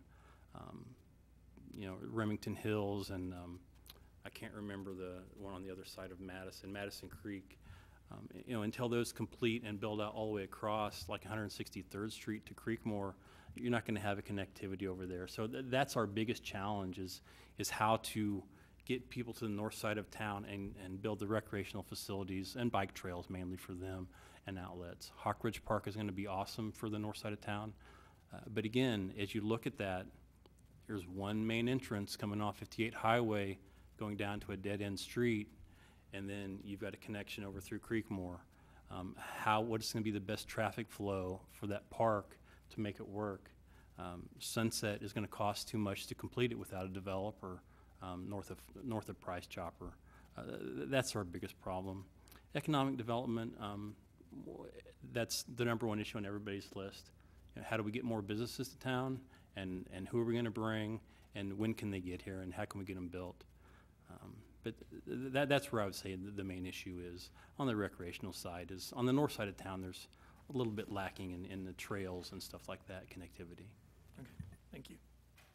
Remington Hills, and I can't remember the one on the other side of Madison Creek. Until those complete and build out all the way across, like 163rd Street to Creekmore, you're not going to have a connectivity over there. So that's our biggest challenge, is how to get people to the north side of town and build the recreational facilities and bike trails mainly for them, and outlets. Hawk Ridge Park is going to be awesome for the north side of town. But again, as you look at that, there's one main entrance coming off 58 Highway going down to a dead-end street, and then you've got a connection over through Creekmore. What is going to be the best traffic flow for that park to make it work? Sunset is going to cost too much to complete it without a developer north of Price Chopper. That's our biggest problem. Economic development, that's the number one issue on everybody's list. How do we get more businesses to town, and who are we going to bring, and when can they get here, and how can we get them built? But that's where I would say the main issue is on the recreational side. Is on the north side of town, there's a little bit lacking in the trails and stuff like that, connectivity. Okay, thank you.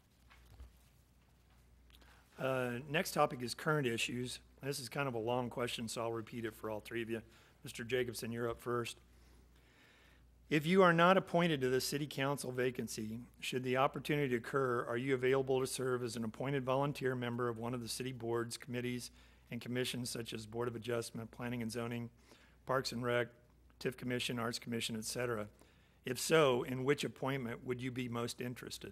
Next topic is current issues. This is kind of a long question, so I'll repeat it for all three of you. Mr. Jacobson, you're up first. If you are not appointed to the city council vacancy, should the opportunity occur, are you available to serve as an appointed volunteer member of one of the city boards, committees, and commissions such as Board of Adjustment, Planning and Zoning, Parks and Rec, TIF Commission, Arts Commission, etc.? If so, in which appointment would you be most interested?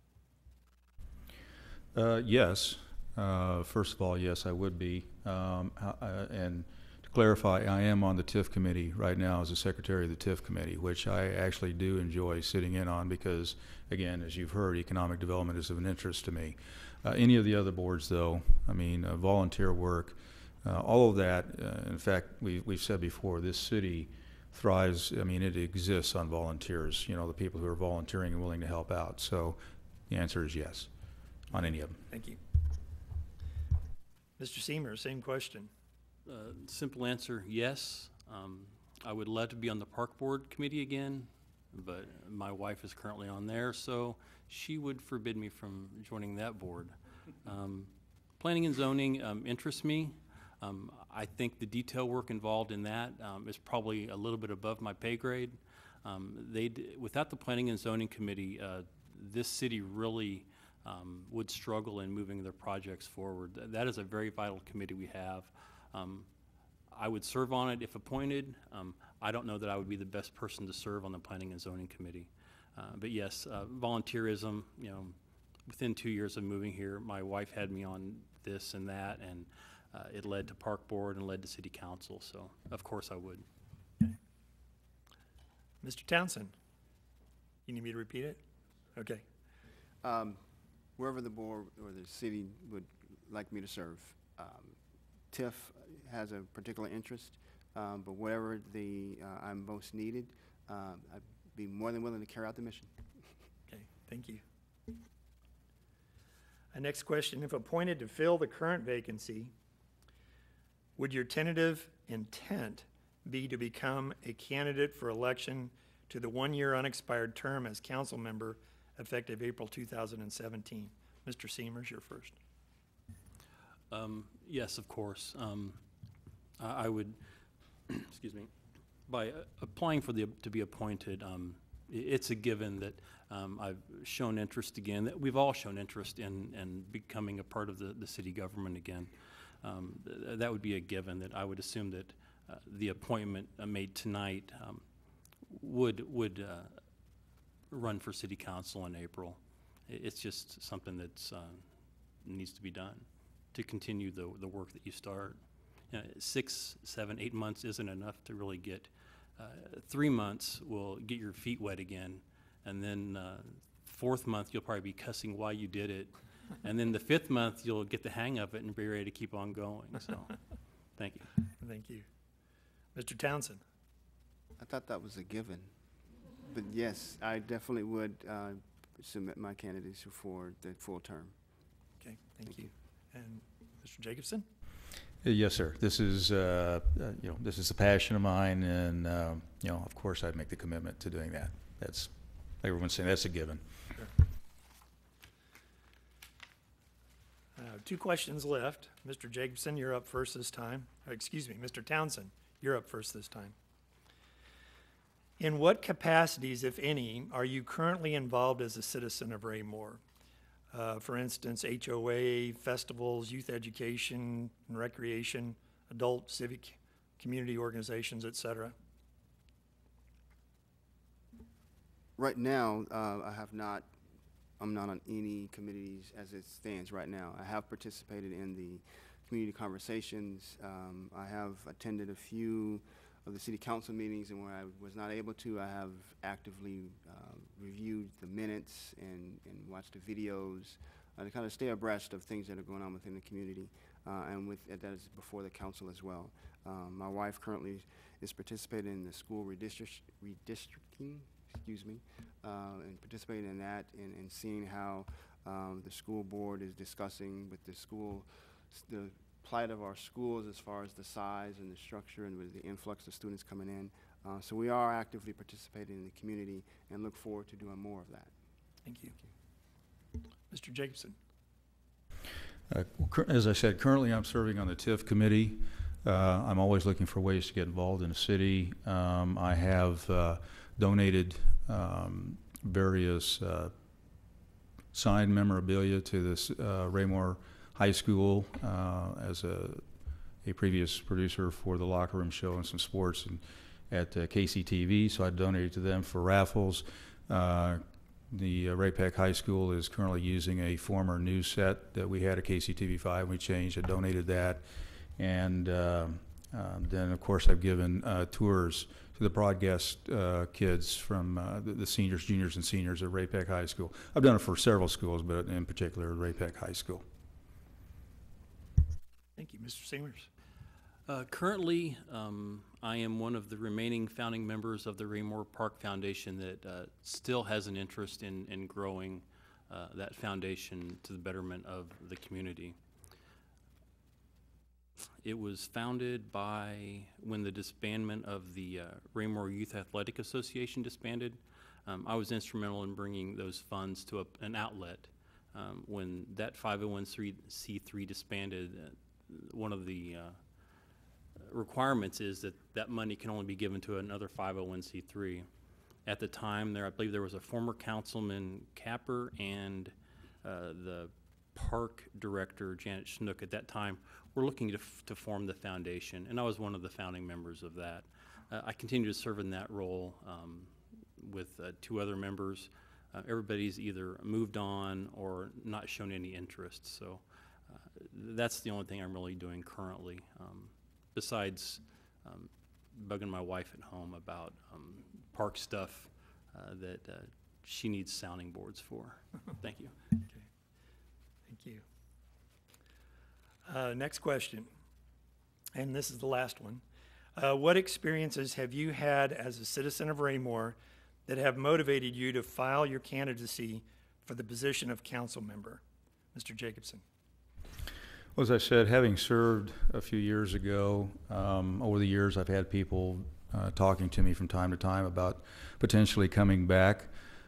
Yes. First of all, yes, I would be. And to clarify, I am on the TIF committee right now as the secretary of the TIF committee, which I actually do enjoy sitting in on because, again, as you've heard, economic development is of an interest to me. Any of the other boards, though, volunteer work, all of that, in fact, we've said before, this city thrives, it exists on volunteers, the people who are volunteering and willing to help out. So the answer is yes, on any of them. Thank you. Mr. Seymour, same question. Simple answer, yes. I would love to be on the park board committee again, but my wife is currently on there, so she would forbid me from joining that board. Planning and zoning interests me. I think the detail work involved in that is probably a little bit above my pay grade. Without the planning and zoning committee, this city really would struggle in moving their projects forward. That is a very vital committee we have. I would serve on it if appointed. I don't know that I would be the best person to serve on the Planning and Zoning Committee. But yes, volunteerism, within 2 years of moving here, my wife had me on this and that, and it led to Park Board and led to City Council, so of course I would. Okay. Mr. Townsend, you need me to repeat it? Okay. Wherever the board or the city would like me to serve, TIF has a particular interest, but wherever I'm most needed, I'd be more than willing to carry out the mission. Okay, thank you. Next question, if appointed to fill the current vacancy, would your tentative intent be to become a candidate for election to the one-year unexpired term as council member effective April 2017? Mr. Seamers, you're first. Yes, of course. I would, excuse me, by applying for to be appointed, it's a given that I've shown interest again, that we've all shown interest in becoming a part of the city government again. That would be a given, that I would assume that the appointment made tonight would run for city council in April. It's just something that's needs to be done to continue the work that you start. 6, 7, 8 months isn't enough to really get. 3 months will get your feet wet again, and then 4th month you'll probably be cussing why you did it, and then the 5th month you'll get the hang of it and be ready to keep on going. So, thank you. Thank you. Mr. Townsend? I thought that was a given, but yes, I definitely would submit my candidacy for the full term. Okay, thank you. And Mr. Jacobson? Yes, sir. This is, this is a passion of mine, and, of course, I'd make the commitment to doing that. That's, everyone's saying that's a given. Sure. 2 questions left. Mr. Jacobson, you're up first this time. Excuse me, Mr. Townsend, you're up first this time. In what capacities, if any, are you currently involved as a citizen of Raymore? For instance, HOA, festivals, youth education and recreation, adult civic community organizations, et cetera? Right now, I'm not on any committees as it stands right now. I have participated in the community conversations. I have attended a few of the city council meetings, and where I was not able to, I have actively reviewed the minutes and watched the videos to kind of stay abreast of things that are going on within the community, and that is before the council as well. My wife currently is participating in the school redistricting, excuse me, and participating in that and seeing how the school board is discussing with the plight of our schools as far as the size and the structure and with the influx of students coming in. So we are actively participating in the community and look forward to doing more of that. Thank you. Mr. Jacobson? As I said, currently I'm serving on the TIF committee. I'm always looking for ways to get involved in the city. I have donated various signed memorabilia to this Raymore High School as a previous producer for the Locker Room Show and some sports at KCTV, so I donated to them for raffles. The Ray-Pec High School is currently using a former news set that we had at KCTV5. We changed, I donated that. And then, of course, I've given tours to the broadcast kids from the seniors, juniors, and seniors at Ray-Pec High School. I've done it for several schools, but in particular, Ray-Pec High School. Thank you. Mr. Seamers? Currently, I am one of the remaining founding members of the Raymore Park Foundation that still has an interest in growing that foundation to the betterment of the community. It was founded by when the disbandment of the Raymore Youth Athletic Association disbanded. I was instrumental in bringing those funds to an outlet. When that 501c3 disbanded, one of the requirements is that that money can only be given to another 501c3. At the time, I believe there was a former councilman, Capper, and the park director, Janet Schnook, at that time, were looking to form the foundation, and I was one of the founding members of that. I continue to serve in that role with 2 other members. Everybody's either moved on or not shown any interest, so that's the only thing I'm really doing currently, besides bugging my wife at home about park stuff that she needs sounding boards for. Thank you. Okay. Thank you. Next question. And this is the last one. What experiences have you had as a citizen of Raymore that have motivated you to file your candidacy for the position of council member? Mr. Jacobson. Well, as I said, having served a few years ago, over the years I've had people talking to me from time to time about potentially coming back.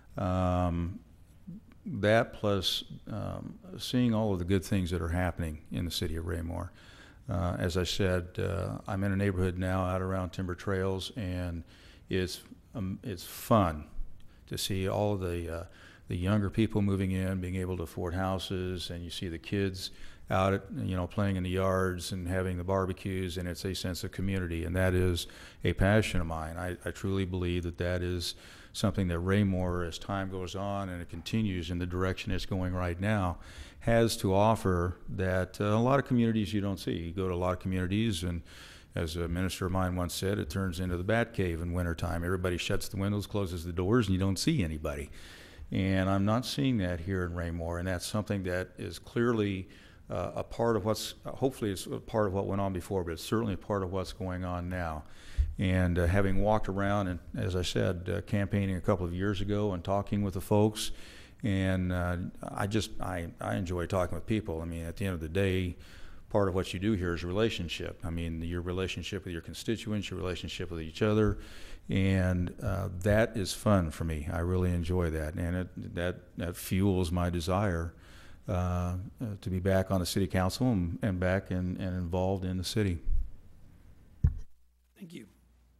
That plus seeing all of the good things that are happening in the city of Raymore. As I said, I'm in a neighborhood now out around Timber Trails, and it's fun to see all of the younger people moving in, being able to afford houses, and you see the kids out at, playing in the yards and having the barbecues, and it's a sense of community, and that is a passion of mine. I truly believe that that is something that Raymore, as time goes on and it continues in the direction it's going right now, has to offer that a lot of communities you don't see. You go to a lot of communities, and as a minister of mine once said, it turns into the bat cave in wintertime. Everybody shuts the windows, closes the doors, and you don't see anybody. And I'm not seeing that here in Raymore, and that's something that is clearly a part of what's, hopefully it's a part of what went on before, but it's certainly a part of what's going on now. And having walked around and, as I said, campaigning a couple of years ago and talking with the folks, and I enjoy talking with people. I mean, at the end of the day, part of what you do here is relationship. I mean, your relationship with your constituents, your relationship with each other, and that is fun for me. I really enjoy that, and that fuels my desire to be back on the city council and back and involved in the city. Thank you.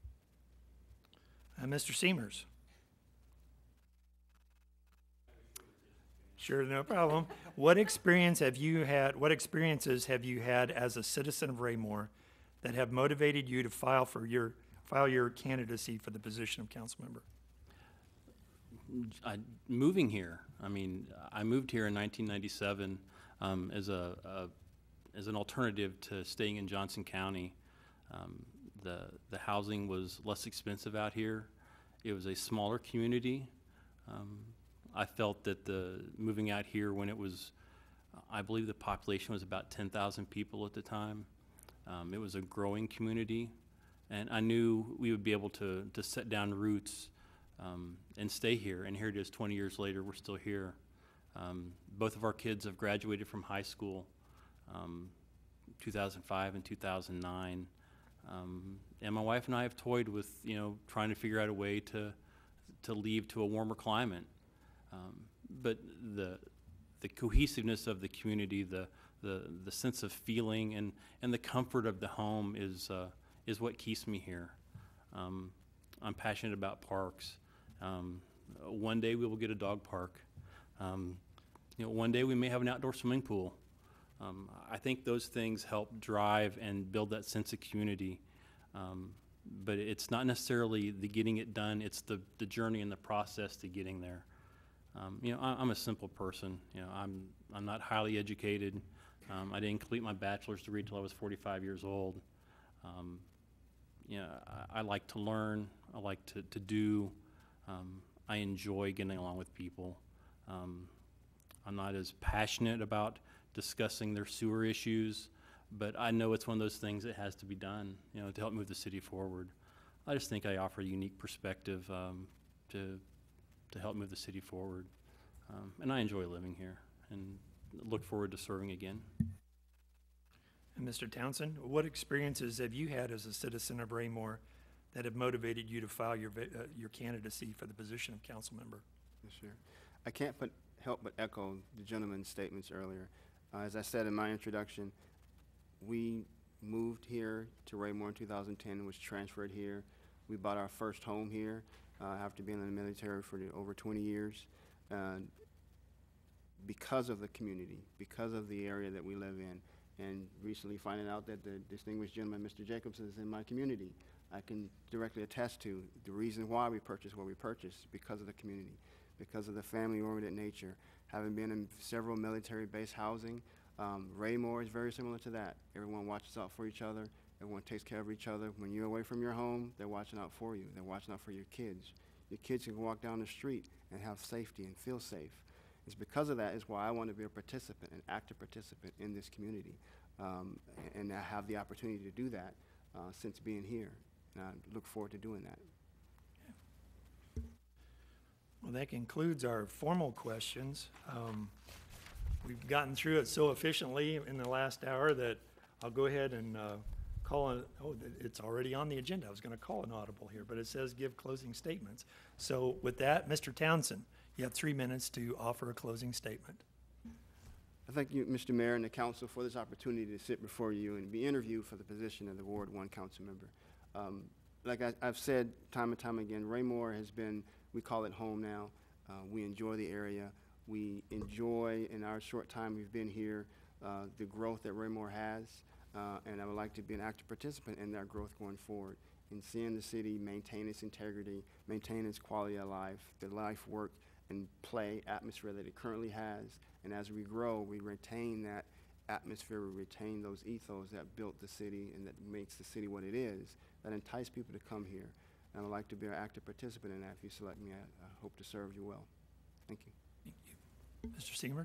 Mr. Seamers. Sure, no problem. What experiences have you had as a citizen of Raymore that have motivated you to file your candidacy for the position of council member? Moving here. I mean, I moved here in 1997 as an alternative to staying in Johnson County. The housing was less expensive out here. It was a smaller community. I felt that moving out here when it was, I believe the population was about 10,000 people at the time. It was a growing community, and I knew we would be able to set down roots and stay here. And here it is 20 years later, we're still here. Both of our kids have graduated from high school, 2005 and 2009. And my wife and I have toyed with, trying to figure out a way to leave to a warmer climate. But the cohesiveness of the community, the sense of feeling and the comfort of the home is what keeps me here. I'm passionate about parks. One day we will get a dog park. One day we may have an outdoor swimming pool. I think those things help drive and build that sense of community. But it's not necessarily the getting it done, it's the journey and the process to getting there. I'm a simple person. I'm not highly educated. I didn't complete my bachelor's degree until I was 45 years old. I like to learn. I like to do. I enjoy getting along with people. I'm not as passionate about discussing their sewer issues, but I know it's one of those things that has to be done, to help move the city forward. I just think I offer a unique perspective to help move the city forward. And I enjoy living here and look forward to serving again. And Mr. Townsend, what experiences have you had as a citizen of Raymore that have motivated you to file your candidacy for the position of council member? Yes, sir. I can't help but echo the gentleman's statements earlier. As I said in my introduction, we moved here to Raymore in 2010, was transferred here. We bought our first home here after being in the military for over 20 years. Because of the community, because of the area that we live in, and recently finding out that the distinguished gentleman, Mr. Jacobson, is in my community, I can directly attest to the reason why we purchased what we purchased, because of the community, because of the family-oriented nature. Having been in several military-based housing, Raymore is very similar to that. Everyone watches out for each other. Everyone takes care of each other. When you're away from your home, they're watching out for you. They're watching out for your kids. Your kids can walk down the street and have safety and feel safe. It's because of that is why I want to be a participant, an active participant in this community. and I have the opportunity to do that since being here. And I look forward to doing that. Well, that concludes our formal questions. We've gotten through it so efficiently in the last hour that I'll go ahead and call it, oh, it's already on the agenda. I was going to call an audible here, but it says give closing statements. So with that, Mr. Townsend, you have 3 minutes to offer a closing statement. I thank you, Mr. Mayor, and the council for this opportunity to sit before you and be interviewed for the position of the Ward 1 council member. Like I've said time and time again, Raymore has been, we call it home now. We enjoy the area. We enjoy, in our short time we've been here, the growth that Raymore has, and I would like to be an active participant in that growth going forward, in seeing the city maintain its integrity, maintain its quality of life, the life, work, and play atmosphere that it currently has. And as we grow, we retain that atmosphere, we retain those ethos that built the city and that makes the city what it is, that entice people to come here. And I would like to be an active participant in that. If you select me, I hope to serve you well. Thank you. Thank you. Mr. Seamers?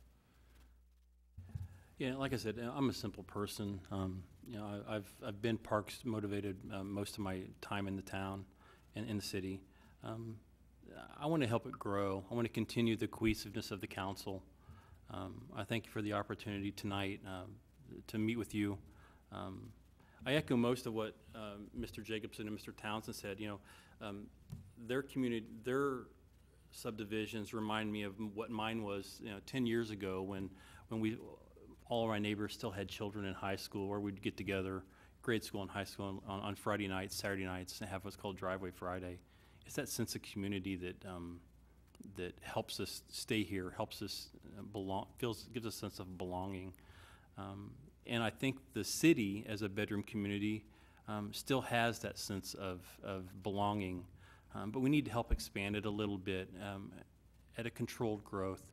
Yeah, like I said, I'm a simple person. You know, I've been parks motivated most of my time in the town and in the city. I want to help it grow. I want to continue the cohesiveness of the council. I thank you for the opportunity tonight to meet with you. I echo most of what Mr. Jacobson and Mr. Townsend said. You know, their community, their subdivisions remind me of what mine was, you know, 10 years ago when we, all of our neighbors still had children in high school, or we'd get together, grade school and high school, on Friday nights, Saturday nights, and have what's called Driveway Friday. It's that sense of community that that helps us stay here, helps us gives us a sense of belonging. And I think the city, as a bedroom community, still has that sense of belonging, but we need to help expand it a little bit at a controlled growth.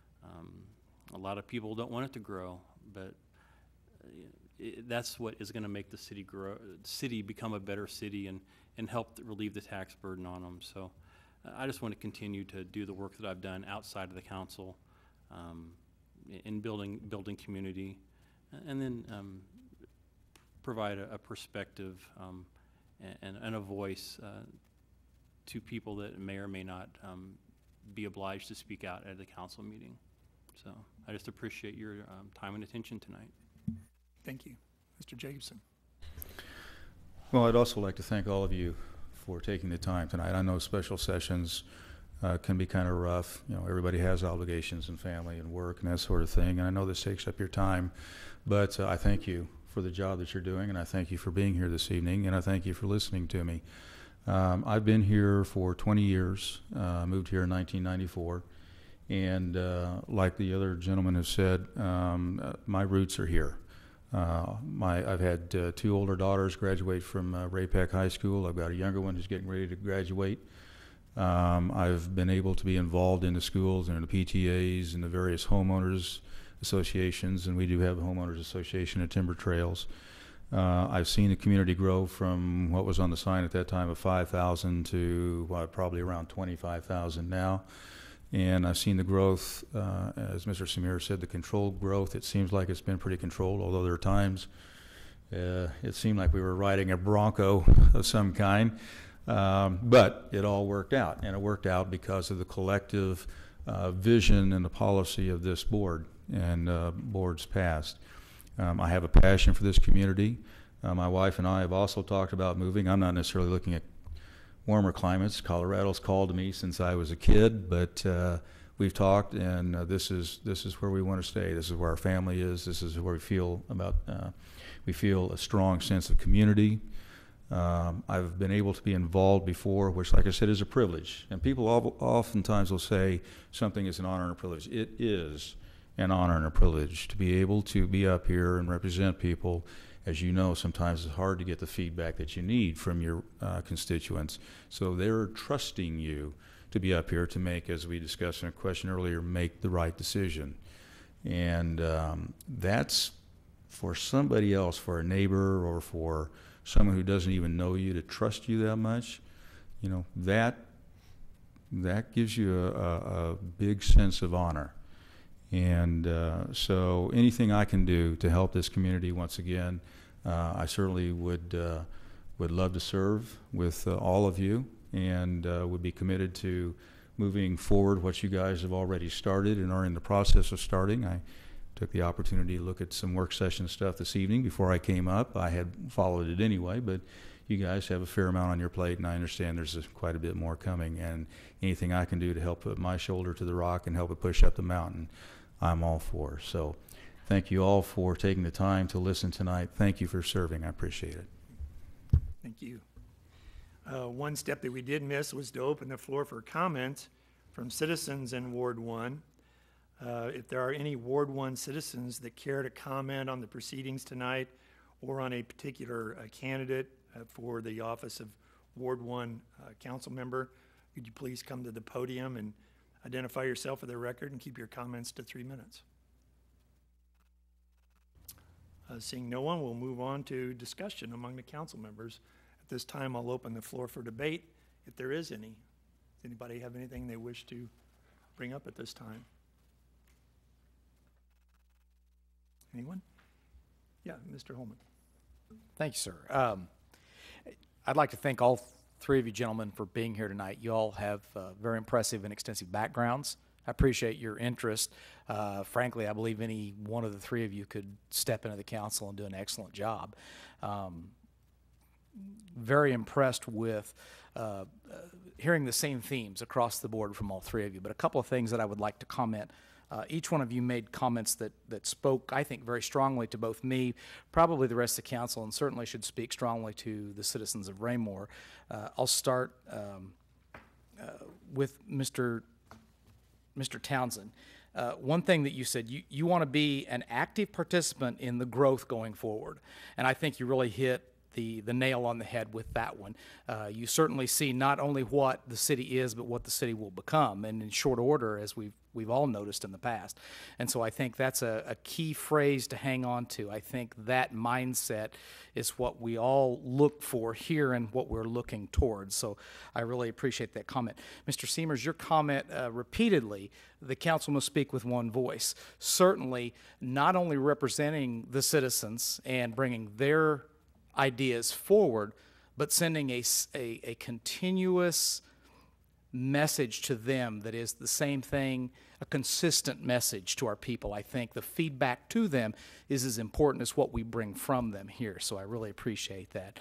A lot of people don't want it to grow, but that's what is going to make the city grow, become a better city, and help relieve the tax burden on them. So I just want to continue to do the work that I've done outside of the council in building community, and then provide a perspective and a voice to people that may or may not be obliged to speak out at the council meeting. So I just appreciate your time and attention tonight. Thank you. Mr. Jacobson? Well, I'd also like to thank all of you for taking the time tonight. I know special sessions can be kind of rough. You know, everybody has obligations and family and work and that sort of thing, and I know this takes up your time, but I thank you for the job that you're doing, and I thank you for being here this evening, and I thank you for listening to me. I've been here for 20 years, moved here in 1994, and like the other gentlemen have said, my roots are here. I've had 2 older daughters graduate from Ray Peck High School. I've got a younger one who's getting ready to graduate. I've been able to be involved in the schools and in the PTAs and the various homeowners associations, and we do have a homeowners association at Timber Trails. I've seen the community grow from what was on the sign at that time of 5,000 to probably around 25,000 now. And I've seen the growth, as Mr. Samir said, the controlled growth. It seems like it's been pretty controlled, although there are times it seemed like we were riding a Bronco of some kind. But it all worked out, and it worked out because of the collective vision and the policy of this board and boards past. I have a passion for this community. My wife and I have also talked about moving. I'm not necessarily looking at warmer climates. Colorado's called to me since I was a kid, but we've talked, and this is where we want to stay. This is where our family is. This is where we feel a strong sense of community. I've been able to be involved before, which, like I said, is a privilege. And people oftentimes will say something is an honor and a privilege. It is an honor and a privilege to be able to be up here and represent people. As you know, sometimes it's hard to get the feedback that you need from your constituents. So they're trusting you to be up here to make, as we discussed in a question earlier, make the right decision. And that's for somebody else, for a neighbor or for someone who doesn't even know you, to trust you that much, you know, that gives you a big sense of honor. And so anything I can do to help this community once again, I certainly would love to serve with all of you, and would be committed to moving forward what you guys have already started and are in the process of starting. I took the opportunity to look at some work session stuff this evening before I came up. I had followed it anyway, but you guys have a fair amount on your plate, and I understand there's quite a bit more coming, and anything I can do to help put my shoulder to the rock and help it push up the mountain, I'm all for. So thank you all for taking the time to listen tonight. Thank you for serving. I appreciate it. Thank you. One step that we did miss was to open the floor for comment from citizens in Ward 1. If there are any Ward 1 citizens that care to comment on the proceedings tonight or on a particular candidate for the office of Ward 1 council member, could you please come to the podium and identify yourself for the record and keep your comments to 3 minutes. Seeing no one, we'll move on to discussion among the council members. At this time, I'll open the floor for debate, if there is any. Does anybody have anything they wish to bring up at this time? Anyone? Yeah, Mr. Holman. Thank you, sir. I'd like to thank all three of you gentlemen for being here tonight. You all have very impressive and extensive backgrounds. I appreciate your interest. Frankly, I believe any one of the three of you could step into the council and do an excellent job. Very impressed with hearing the same themes across the board from all three of you, but a couple of things that I would like to comment. Each one of you made comments that spoke, I think, very strongly to both me, probably the rest of the council, and certainly should speak strongly to the citizens of Raymore. I'll start with Mr. Townsend. One thing that you said, you want to be an active participant in the growth going forward, and I think you really hit the nail on the head with that one. You certainly see not only what the city is, but what the city will become, and in short order, as we've all noticed in the past. And so I think that's a key phrase to hang on to. I think that mindset is what we all look for here and what we're looking towards. So I really appreciate that comment. Mr. Seamers, your comment repeatedly, the council must speak with one voice. Certainly not only representing the citizens and bringing their ideas forward, but sending a continuous message to them that is the same thing, a consistent message to our people. I think the feedback to them is as important as what we bring from them here, so I really appreciate that.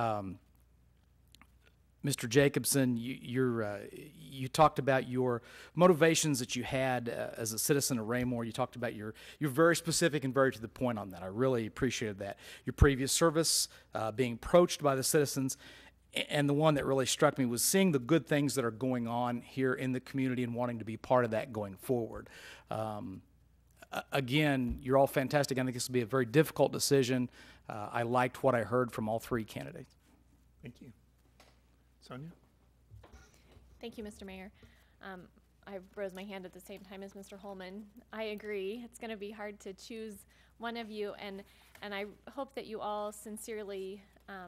Mr. Jacobson, you talked about your motivations that you had as a citizen of Raymore. You talked about you're very specific and very to the point on that. I really appreciated that. Your previous service, being approached by the citizens, and the one that really struck me was seeing the good things that are going on here in the community and wanting to be part of that going forward. Again, you're all fantastic. I think this will be a very difficult decision. I liked what I heard from all three candidates. Thank you. Sonia? Thank you, Mr. Mayor. I rose my hand at the same time as Mr. Holman. I agree. It's going to be hard to choose one of you, and I hope that you all sincerely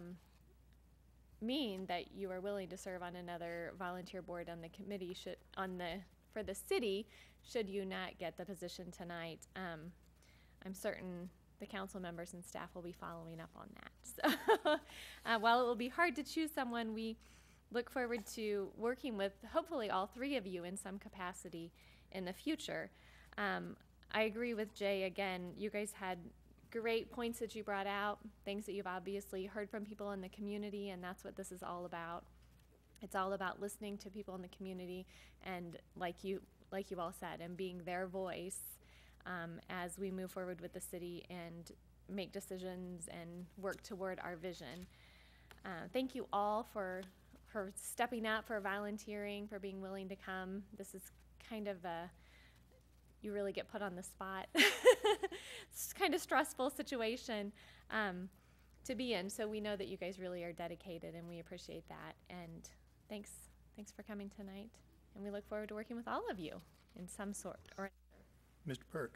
mean that you are willing to serve on another volunteer board on the committee for the city should you not get the position tonight. I'm certain the council members and staff will be following up on that. So while it will be hard to choose someone, we look forward to working with hopefully all three of you in some capacity in the future. I agree with Jay again. You guys had great points that you brought out, things that you've obviously heard from people in the community, and that's what this is all about. It's all about listening to people in the community and, like you all said, and being their voice as we move forward with the city and make decisions and work toward our vision. Thank you all for stepping up, for volunteering, for being willing to come. This is kind of you really get put on the spot. It's kind of stressful situation to be in. So we know that you guys really are dedicated, and we appreciate that. And thanks for coming tonight. And we look forward to working with all of you in some sort or Mr. Perk?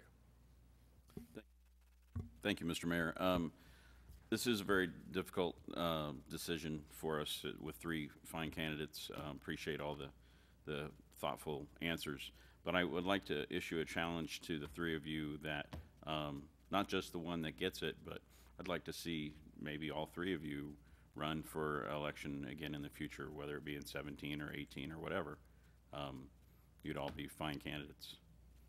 Thank you, Mr. Mayor. This is a very difficult decision for us with three fine candidates. Appreciate all the thoughtful answers. But I would like to issue a challenge to the three of you that, not just the one that gets it, but I'd like to see maybe all three of you run for election again in the future, whether it be in 17 or 18 or whatever. You'd all be fine candidates.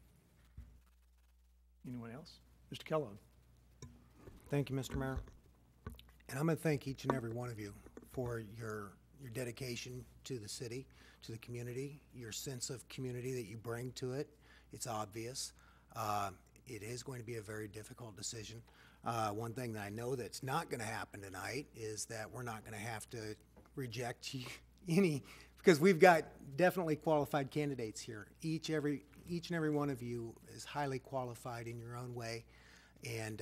Anyone else? Mr. Kellogg? Thank you, Mr. Mayor. And I'm going to thank each and every one of you for your dedication to the city, to the community, your sense of community that you bring to it. It's obvious. It is going to be a very difficult decision. One thing that I know that's not going to happen tonight is that we're not going to have to reject any, because we've got definitely qualified candidates here. Each and every one of you is highly qualified in your own way. And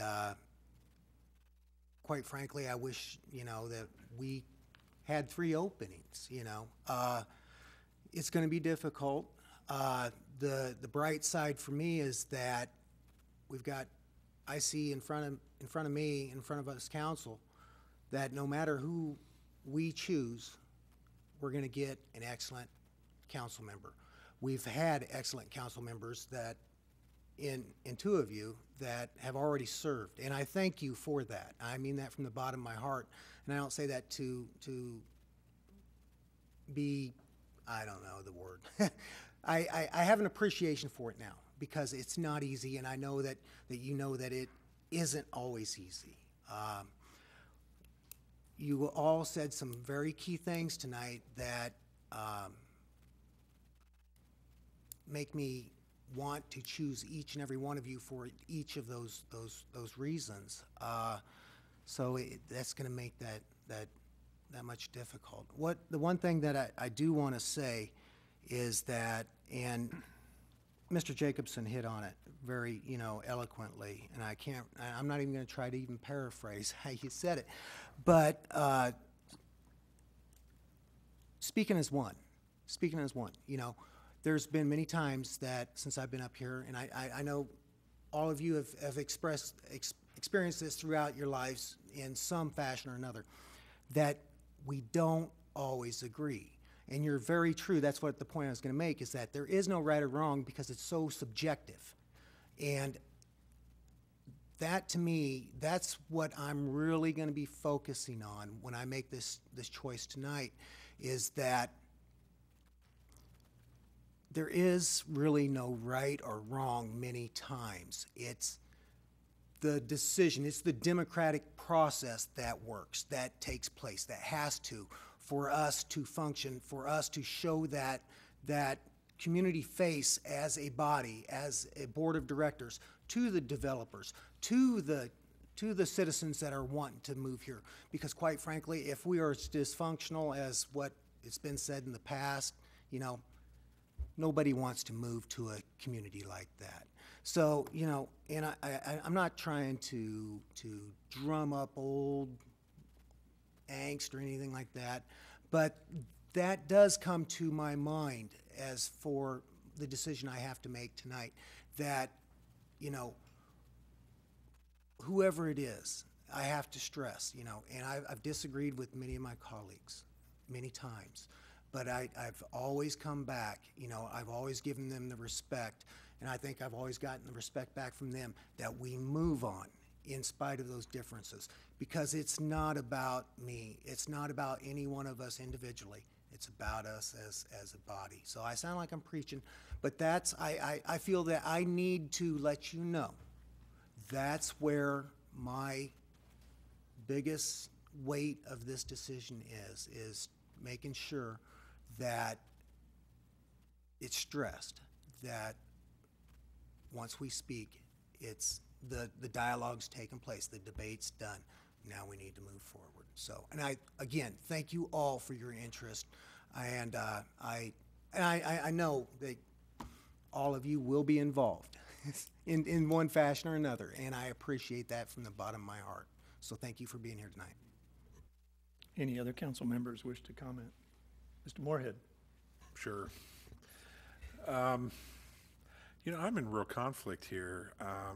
quite frankly, I wish, that we had 3 openings, It's going to be difficult. The bright side for me is that I see in front of me, in front of us council, that no matter who we choose, we're going to get an excellent council member. We've had excellent council members that, in 2 of you, that have already served, and I thank you for that. I mean that from the bottom of my heart, and I don't say that to be, I don't know the word. I have an appreciation for it now, because it's not easy, and I know that you know that it isn't always easy. You all said some very key things tonight that make me want to choose each and every one of you for each of those reasons. So that's going to make that much difficult. The one thing that I do want to say is that, and Mr. Jacobson hit on it very, eloquently, and I'm not even going to try to even paraphrase how you said it, but speaking as one, there's been many times that since I've been up here, and I know all of you have experienced this throughout your lives in some fashion or another, that we don't always agree. And you're very true. That's what the point I was going to make, is that there is no right or wrong because it's so subjective. And that, to me, that's what I'm really going to be focusing on when I make this choice tonight, is that there is really no right or wrong many times. It's the decision, it's the democratic process that works, that takes place, that has to, for us to function, for us to show that community face as a body, as a board of directors, to the developers, to the citizens that are wanting to move here. Because quite frankly, if we are as dysfunctional as what it's been said in the past, nobody wants to move to a community like that. So, and I'm not trying to drum up old angst or anything like that, but that does come to my mind as for the decision I have to make tonight, that, whoever it is, I have to stress, and I've disagreed with many of my colleagues many times, but I've always come back, I've always given them the respect, and I think I've always gotten the respect back from them, that we move on in spite of those differences, because it's not about me. It's not about any one of us individually. It's about us as a body. So I sound like I'm preaching, but I feel that I need to let you know that's where my biggest weight of this decision is making sure that it's stressed, that once we speak, it's the dialogue's taken place, the debate's done. Now we need to move forward. So, and again, thank you all for your interest, and I know that all of you will be involved in one fashion or another, and I appreciate that from the bottom of my heart. So thank you for being here tonight. Any other council members wish to comment? Mr. Moorhead? Sure. I'm in real conflict here.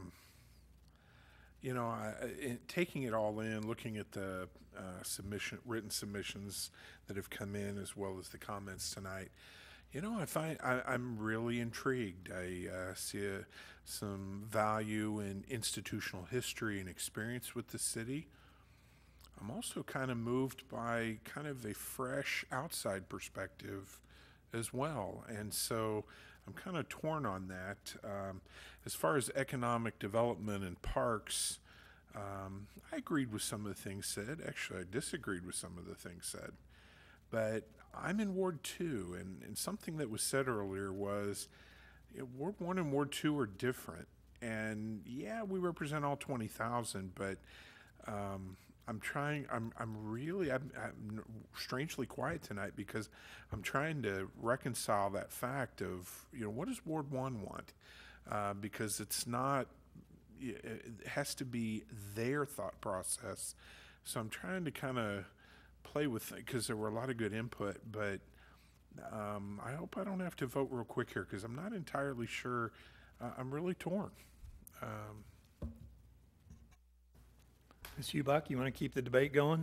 Taking it all in, looking at the written submissions that have come in, as well as the comments tonight, You know, I'm really intrigued. I see some value in institutional history and experience with the city. I'm also kind of moved by kind of a fresh outside perspective as well. And so I'm kind of torn on that. As far as economic development and parks, I agreed with some of the things said. Actually, I disagreed with some of the things said. But I'm in Ward 2, and something that was said earlier was, Ward 1 and Ward 2 are different. And yeah, we represent all 20,000, but I'm strangely quiet tonight because I'm trying to reconcile that fact of, what does Ward 1 want? Because it's not, it has to be their thought process. So I'm trying to kind of play with it because there were a lot of good input, but I hope I don't have to vote real quick here because I'm not entirely sure. I'm really torn. Ms. Hubach, you want to keep the debate going?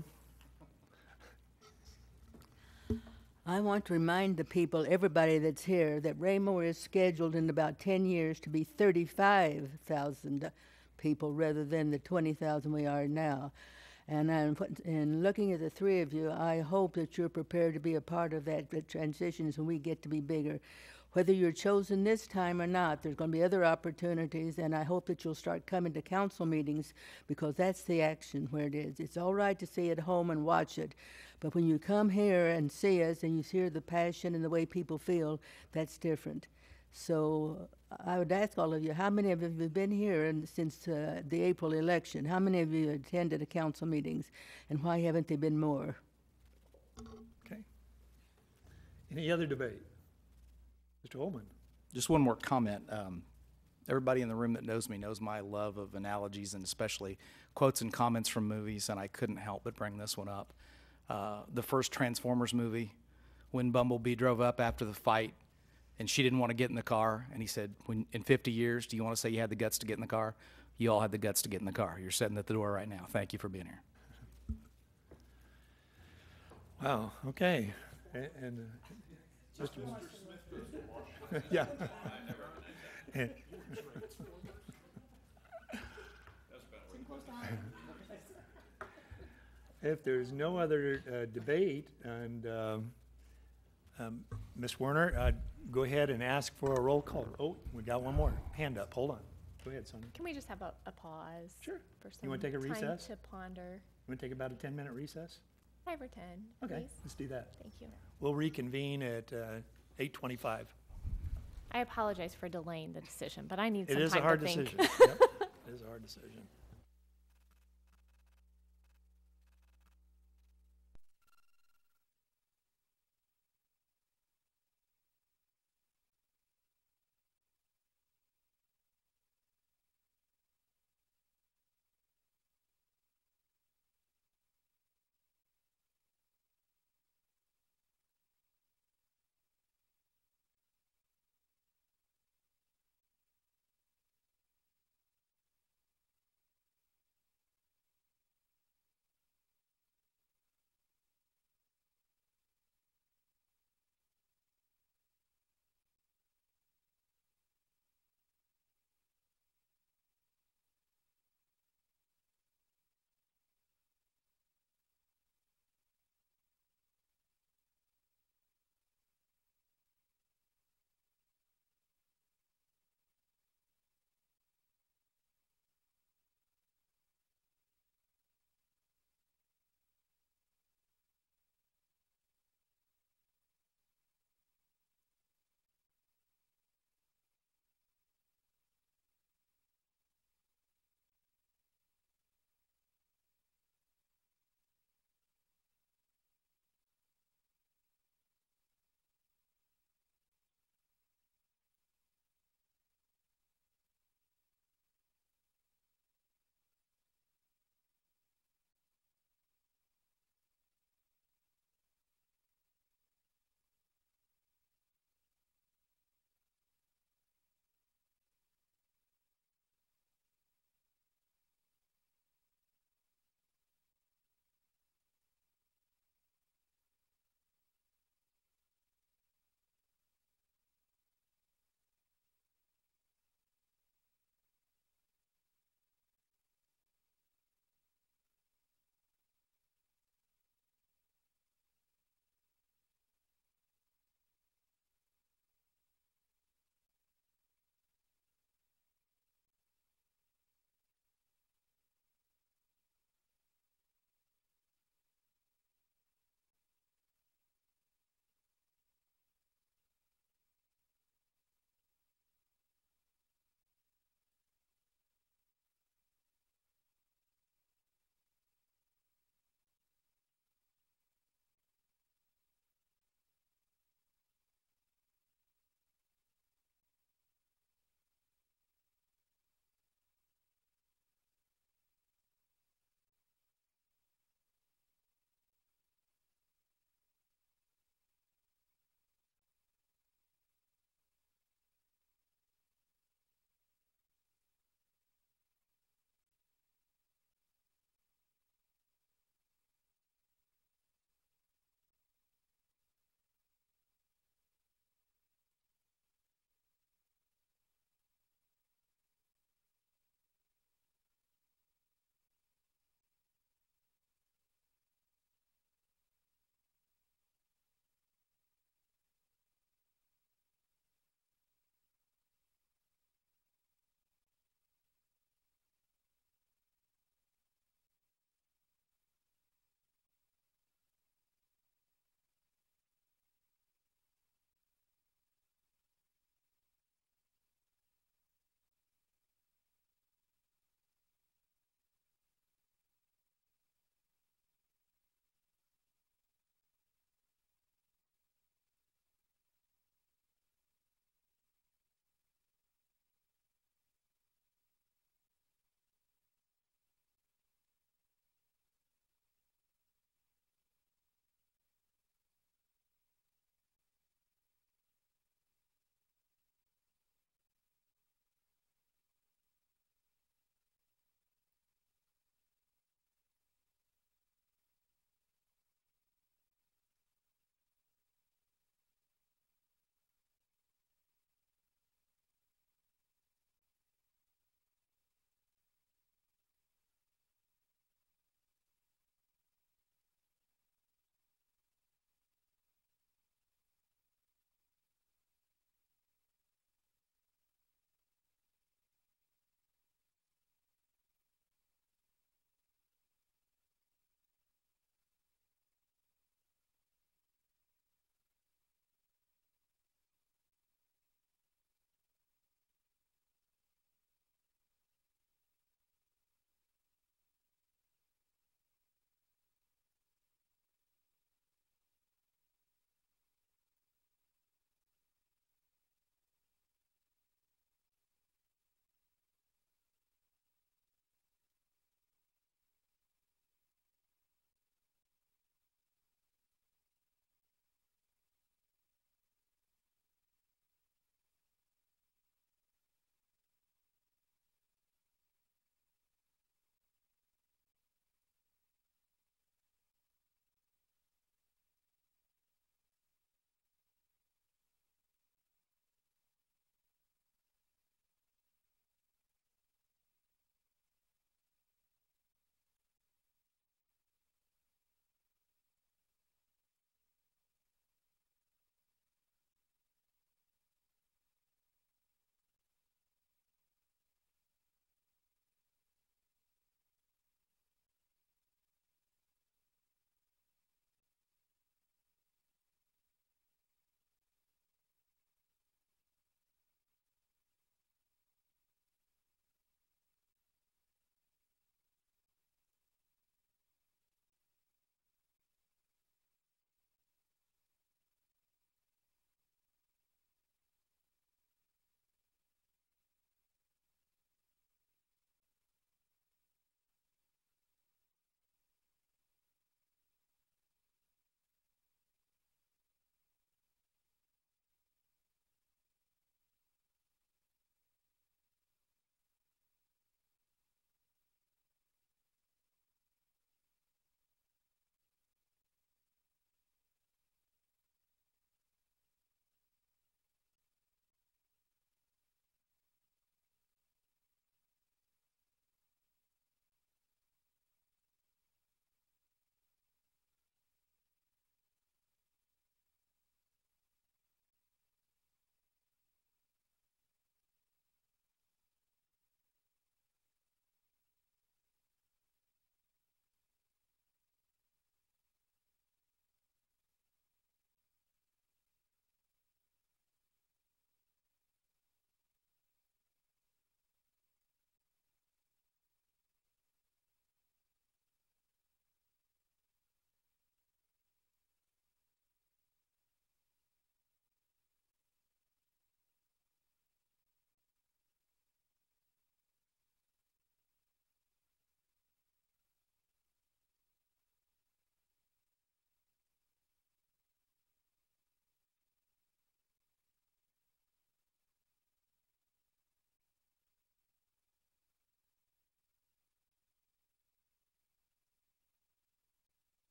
I want to remind the people, everybody that's here, that Raymore is scheduled in about 10 years to be 35,000 people rather than the 20,000 we are now. And in looking at the three of you, I hope that you're prepared to be a part of that transition when we get to be bigger. Whether you're chosen this time or not, there's going to be other opportunities, and I hope that you'll start coming to council meetings because that's the action where it is. It's all right to stay at home and watch it, but when you come here and see us and you hear the passion and the way people feel, that's different. So I would ask all of you, how many of you have been here since the April election? How many of you attended the council meetings, and why haven't there been more? Okay. Any other debate? Mr. Holman. Just one more comment. Everybody in the room that knows me knows my love of analogies and especially quotes and comments from movies, and I couldn't help but bring this one up. The first Transformers movie, when Bumblebee drove up after the fight, and she didn't want to get in the car, and he said, in 50 years, do you want to say you had the guts to get in the car? You all had the guts to get in the car. You're sitting at the door right now. Thank you for being here. Wow, okay. And Mr. Smith. Yeah. If there's no other debate, and Ms. Werner, go ahead and ask for a roll call. Oh, we got one more hand up. Hold on. Go ahead, Sonia. Can we just have a pause? Sure. For some You want to take a time recess? to ponder. You want to take about a 10-minute recess? 5 or 10, Okay, please. let's do that. Thank you. We'll reconvene at 8:25. I apologize for delaying the decision, but I need It some is a time hard to think. decision. Yep, it is a hard decision.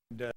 uh,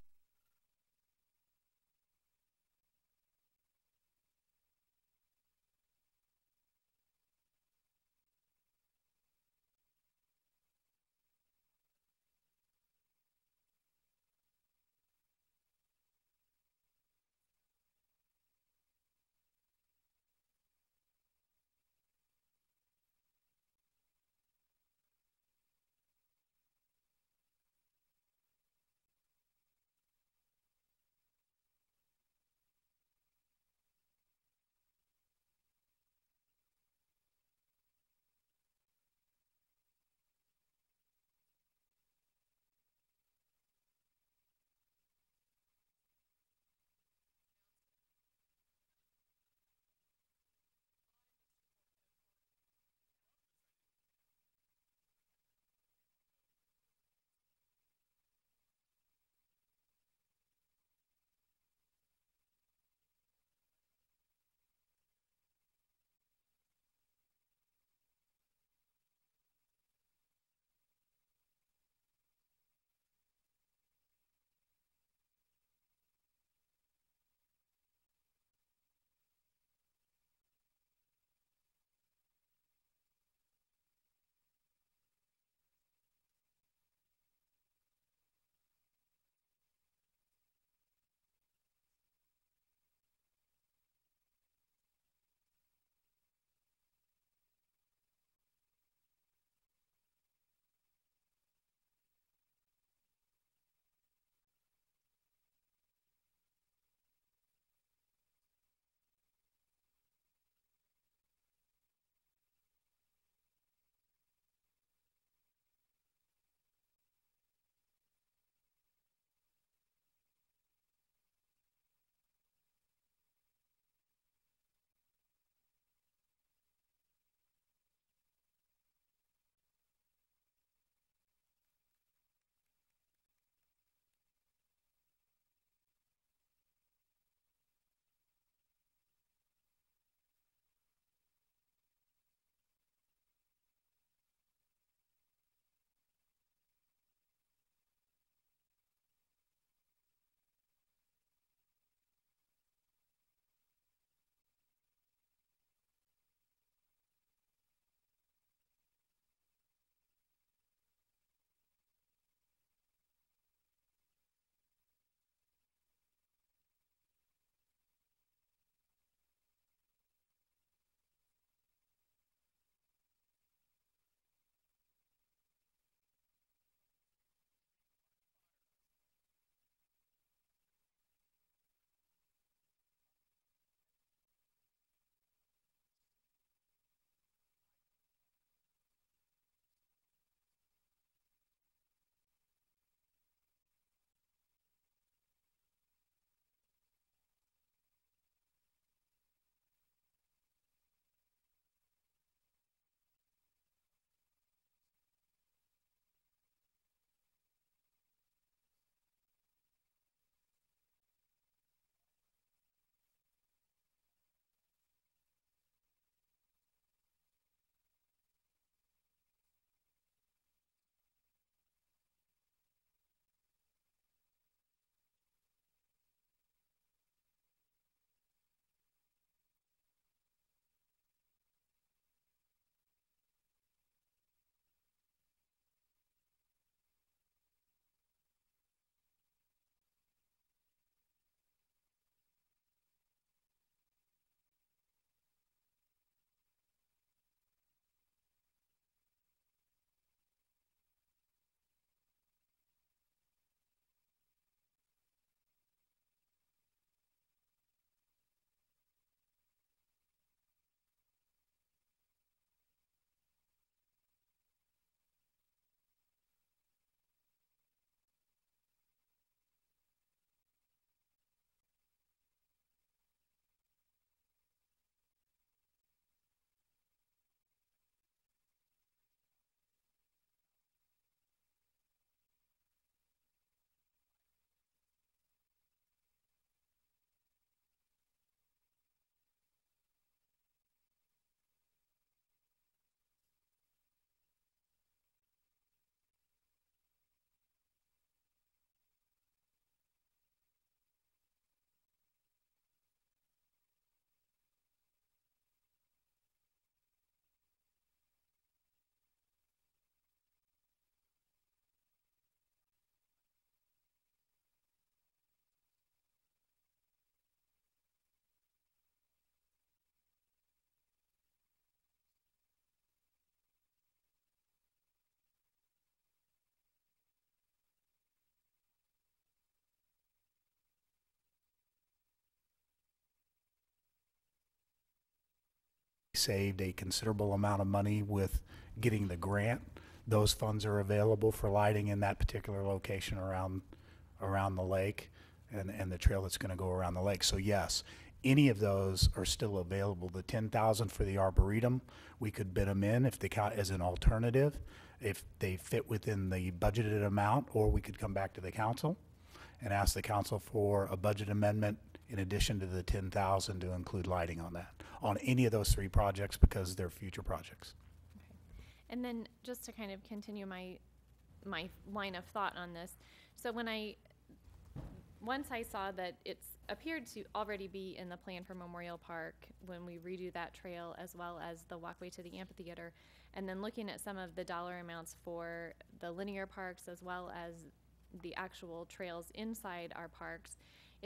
saved a considerable amount of money with getting the grant. Those funds are available for lighting in that particular location around the lake and the trail that's going to go around the lake. So yes, any of those are still available. The 10,000 for the Arboretum, we could bid them in if they count as an alternative, if they fit within the budgeted amount, or we could come back to the council and ask the council for a budget amendment in addition to the 10,000 to include lighting on that, on any of those three projects, because they're future projects. And then just to kind of continue my line of thought on this, so once I saw that it's appeared to already be in the plan for Memorial Park when we redo that trail, as well as the walkway to the amphitheater, and then looking at some of the dollar amounts for the linear parks as well as the actual trails inside our parks,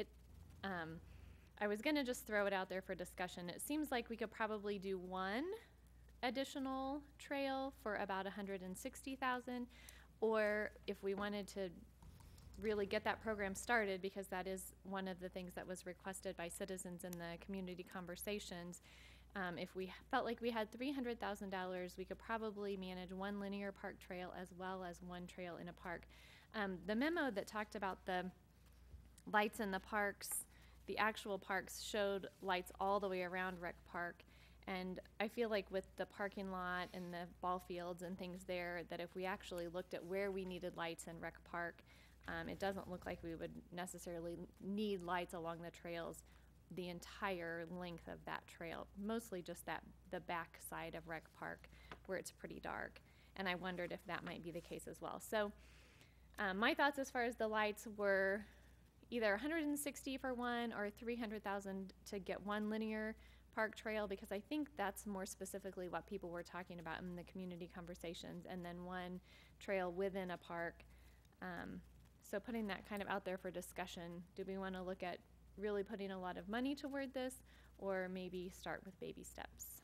I was gonna just throw it out there for discussion. It seems like we could probably do one additional trail for about 160,000, or if we wanted to really get that program started, because that is one of the things that was requested by citizens in the community conversations. If we felt like we had $300,000, we could probably manage one linear park trail as well as one trail in a park. The memo that talked about the lights in the parks, the actual parks showed lights all the way around Rec Park. And I feel like with the parking lot and the ball fields and things there, that if we actually looked at where we needed lights in Rec Park, it doesn't look like we would necessarily need lights along the trails the entire length of that trail, mostly just the back side of Rec Park where it's pretty dark. And I wondered if that might be the case as well. So my thoughts as far as the lights were either 160 for one or 300,000 to get one linear park trail, because I think that's more specifically what people were talking about in the community conversations, and then one trail within a park. So putting that kind of out there for discussion, do we want to look at really putting a lot of money toward this, or maybe start with baby steps?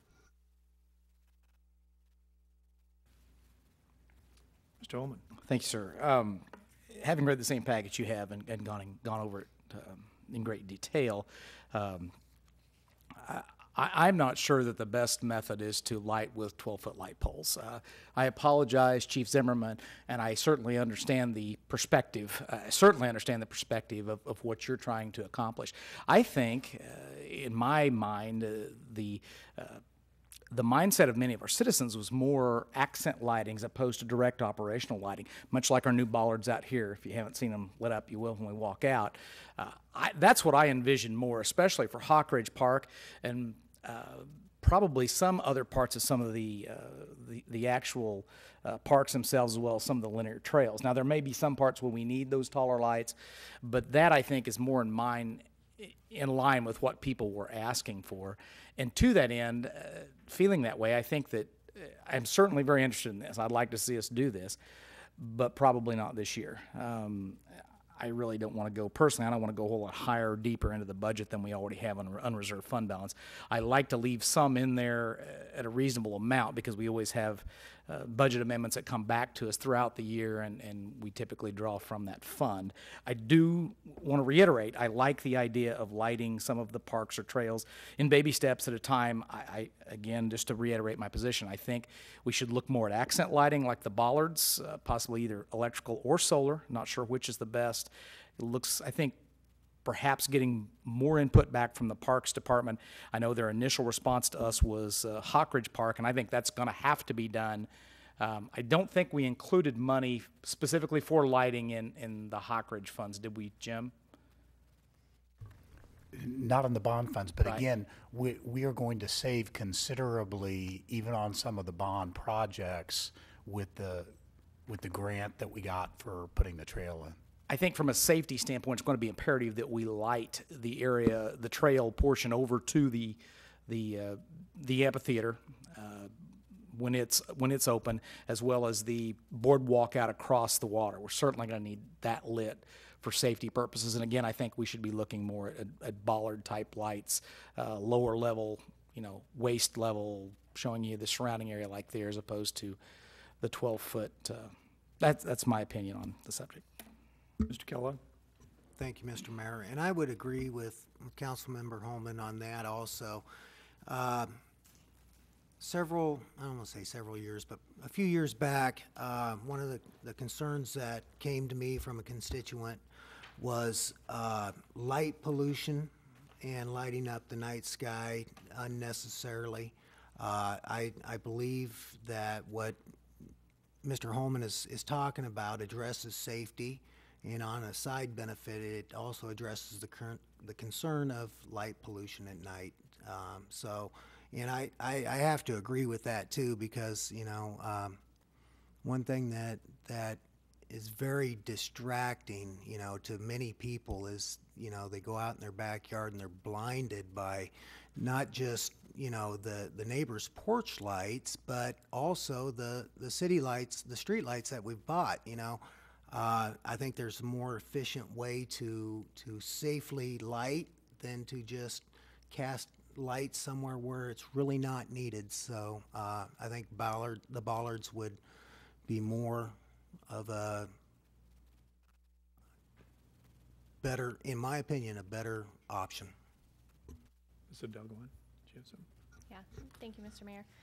Mr. Holman. Thank you, sir. Having read the same package you have and gone over it in great detail, I'm not sure that the best method is to light with 12-foot light poles. I apologize, Chief Zimmerman, and I certainly understand the perspective. Of what you're trying to accomplish. I think, in my mind, the mindset of many of our citizens was more accent lighting as opposed to direct operational lighting, much like our new bollards out here. If you haven't seen them lit up, you will when we walk out. That's what I envision more, especially for Hawk Ridge Park and probably some other parts of some of the actual parks themselves, as well as some of the linear trails. Now, there may be some parts where we need those taller lights, but that, I think, is more in line with what people were asking for. And to that end, feeling that way, I think that I'm certainly very interested in this. I'd like to see us do this, but probably not this year. I really don't want to go, personally, I don't want to go a whole lot higher or deeper into the budget than we already have on unreserved fund balance. I like to leave some in there at a reasonable amount, because we always have budget amendments that come back to us throughout the year, and we typically draw from that fund. I do want to reiterate, I like the idea of lighting some of the parks or trails in baby steps at a time. Again, just to reiterate my position, I think we should look more at accent lighting like the bollards, possibly either electrical or solar. Not sure which is the best. It looks, I think, perhaps getting more input back from the Parks Department. I know their initial response to us was Hawk Ridge Park, and I think that's going to have to be done. I don't think we included money specifically for lighting in the Hawk Ridge funds, did we, Jim? Not in the bond funds, but Right. again, we are going to save considerably, even on some of the bond projects, with the grant that we got for putting the trail in. I think from a safety standpoint, it's going to be imperative that we light the area, the trail portion over to the amphitheater when it's open, as well as the boardwalk out across the water. We're certainly going to need that lit for safety purposes. And again, I think we should be looking more at bollard type lights, lower level, waist level, showing you the surrounding area like there, as opposed to the 12-foot. That's my opinion on the subject. Mr. Kellogg? Thank you, Mr. Mayor. And I would agree with Councilmember Holman on that also. several, I don't want to say several years, but a few years back, one of the concerns that came to me from a constituent was light pollution and lighting up the night sky unnecessarily. I believe that what Mr. Holman is talking about addresses safety, and on a side benefit, it also addresses the concern of light pollution at night. And I have to agree with that too, because, you know, one thing that is very distracting, you know, to many people is, you know, they go out in their backyard and they're blinded by not just, you know, the neighbor's porch lights, but also the city lights, the street lights that we've bought, you know. I think there's a more efficient way to safely light than to just cast lights somewhere where it's really not needed. So I think the bollards would be more of a better, in my opinion, a better option. Mr. Duggan, do you have some? Yeah, thank you, Mr. Mayor.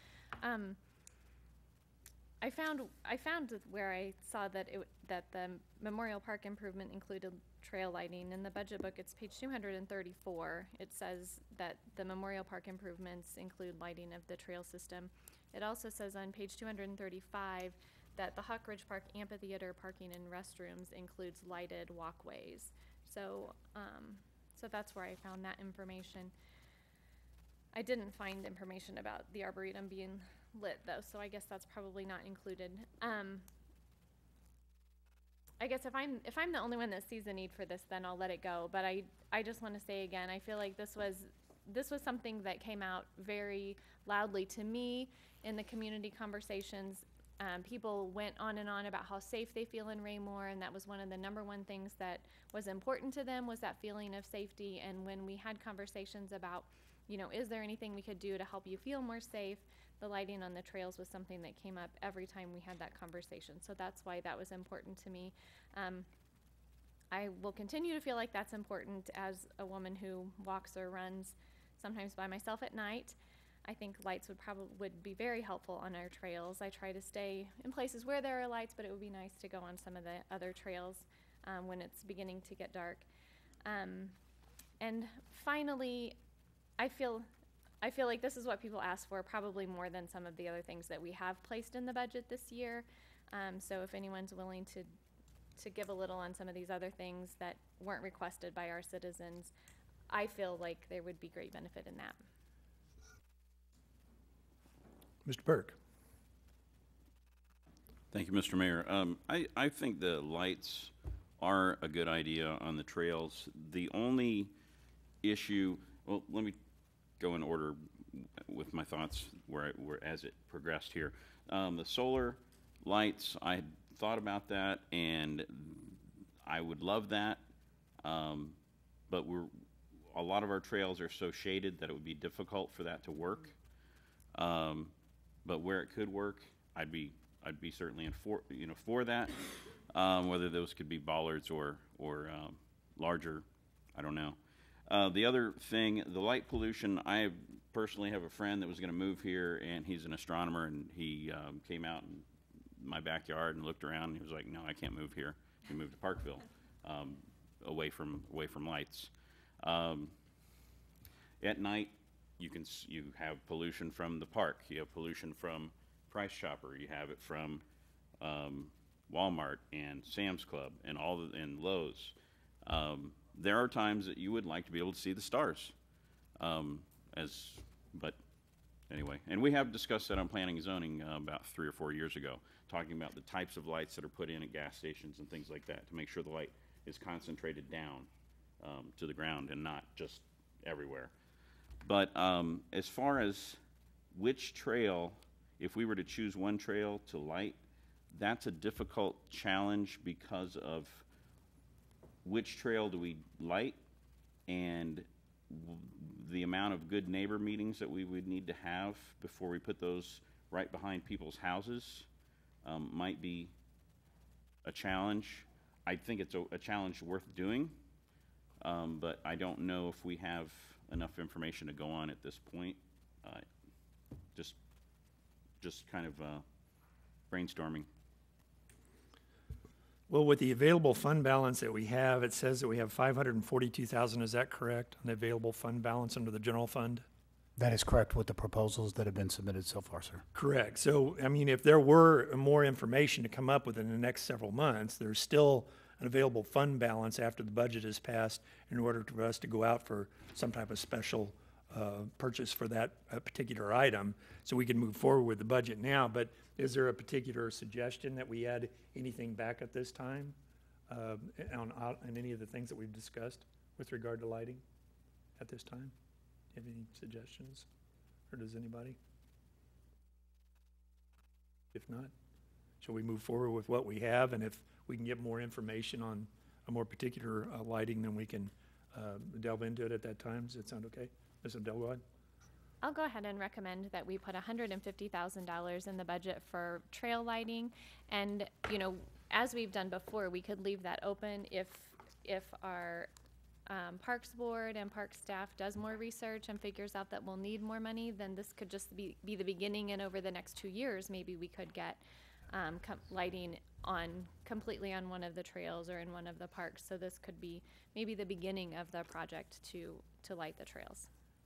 I found where I saw that that the Memorial Park improvement included trail lighting. In the budget book, it's page 234. It says that the Memorial Park improvements include lighting of the trail system. It also says on page 235 that the Hawk Ridge Park amphitheater parking and restrooms includes lighted walkways. So, so that's where I found that information. I didn't find information about the Arboretum being lit though, so I guess that's probably not included. I guess if I'm the only one that sees the need for this, then I'll let it go. But I just want to say again, I feel like this was something that came out very loudly to me in the community conversations. People went on and on about how safe they feel in Raymore, and that was one of the #1 things that was important to them, was that feeling of safety. And when we had conversations about, you know, is there anything we could do to help you feel more safe, the lighting on the trails was something that came up every time we had that conversation. So that's why that was important to me. I will continue to feel like that's important as a woman who walks or runs sometimes by myself at night. I think lights would be very helpful on our trails. I try to stay in places where there are lights, but it would be nice to go on some of the other trails when it's beginning to get dark. And finally, I feel like this is what people ask for, probably more than some of the other things that we have placed in the budget this year. So if anyone's willing to give a little on some of these other things that weren't requested by our citizens, I feel like there would be great benefit in that. Mr. Burke. Thank you, Mr. Mayor. I think the lights are a good idea on the trails. The only issue, well, let me go in order with my thoughts as it progressed here. The solar lights, I had thought about that, and I would love that, but a lot of our trails are so shaded that it would be difficult for that to work. But where it could work, I'd be certainly for that. Whether those could be bollards or larger, I don't know. The other thing, the light pollution, I personally have a friend that was going to move here, and he's an astronomer, and he came out in my backyard and looked around, and he was like, no, I can't move here. He moved to Parkville, away from lights. At night, you have pollution from the park. You have pollution from Price Chopper. You have it from Walmart and Sam's Club and and Lowe's. There are times that you would like to be able to see the stars, but anyway. And we have discussed that on planning and zoning about 3 or 4 years ago, talking about the types of lights that are put in at gas stations and things like that to make sure the light is concentrated down to the ground and not just everywhere. But as far as which trail, if we were to choose one trail to light, that's a difficult challenge because of which trail do we light, and the amount of good neighbor meetings that we would need to have before we put those right behind people's houses might be a challenge. I think it's a challenge worth doing, but I don't know if we have enough information to go on at this point. Just just kind of brainstorming. Well, with the available fund balance that we have, it says that we have 542,000, is that correct? On the available fund balance under the general fund? That is correct with the proposals that have been submitted so far, sir. Correct. So, I mean, if there were more information to come up within the next several months, there's still an available fund balance after the budget is passed in order for us to go out for some type of special purchase for that particular item, so we can move forward with the budget now. But is there a particular suggestion that we add anything back at this time on any of the things that we've discussed with regard to lighting at this time? Do you have any suggestions, or does anybody? If not, shall we move forward with what we have, and if we can get more information on a more particular lighting, then we can delve into it at that time? Does that sound okay? Ms. Abdelwad? I'll go ahead and recommend that we put $150,000 in the budget for trail lighting. And, you know, as we've done before, we could leave that open if our Parks Board and Park staff does more research and figures out that we'll need more money, then this could just be the beginning, and over the next 2 years, maybe we could get lighting completely on one of the trails or in one of the parks. So this could be maybe the beginning of the project to light the trails.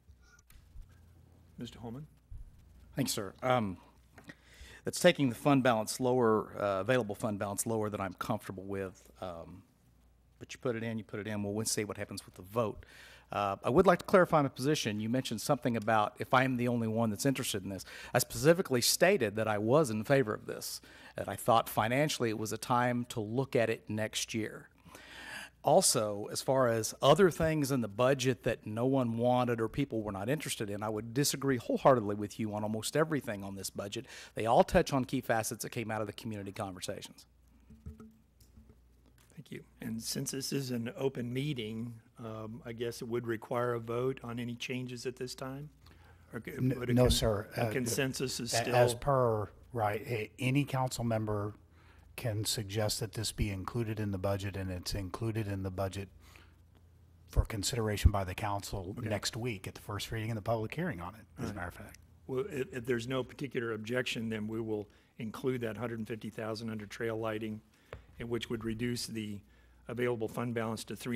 Mr. Holman? Thanks, sir. That's taking the fund balance lower, available fund balance lower than I'm comfortable with. But you put it in, we'll see what happens with the vote. I would like to clarify my position. You mentioned something about if I am the only one that's interested in this. I specifically stated that I was in favor of this, that I thought financially it was a time to look at it next year. Also, as far as other things in the budget that no one wanted or people were not interested in, I would disagree wholeheartedly with you on almost everything on this budget. They all touch on key facets that came out of the community conversations. Thank you. And since this is an open meeting, I guess it would require a vote on any changes at this time? Or would No, sir. A consensus is still? As per, right, any council member can suggest that this be included in the budget, and it's included in the budget for consideration by the council next week at the first reading and the public hearing on it, as a matter of fact. Well, if there's no particular objection, then we will include that 150,000 under trail lighting, and which would reduce the available fund balance to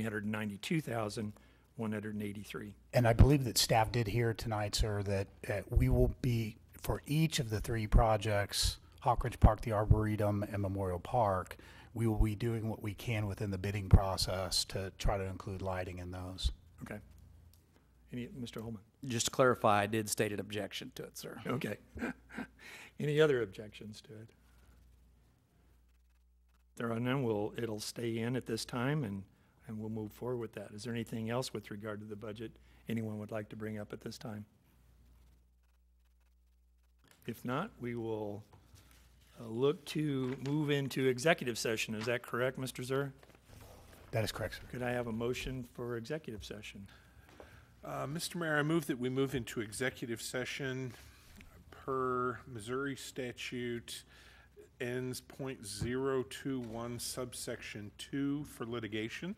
392,183. And I believe that staff did hear tonight, sir, that we will be, for each of the three projects, Hawkridge Park, the Arboretum, and Memorial Park, we will be doing what we can within the bidding process to try to include lighting in those. Okay. Mr. Holman? Just to clarify, I did state an objection to it, sir. Okay. Any other objections to it? There are none. It'll stay in at this time, and we'll move forward with that. Is there anything else with regard to the budget anyone would like to bring up at this time? If not, we will look to move into executive session. Is that correct, Mr. Zur? That is correct, sir. Could I have a motion for executive session? Mr. Mayor, I move that we move into executive session per Missouri statute ends .021 subsection 2 for litigation.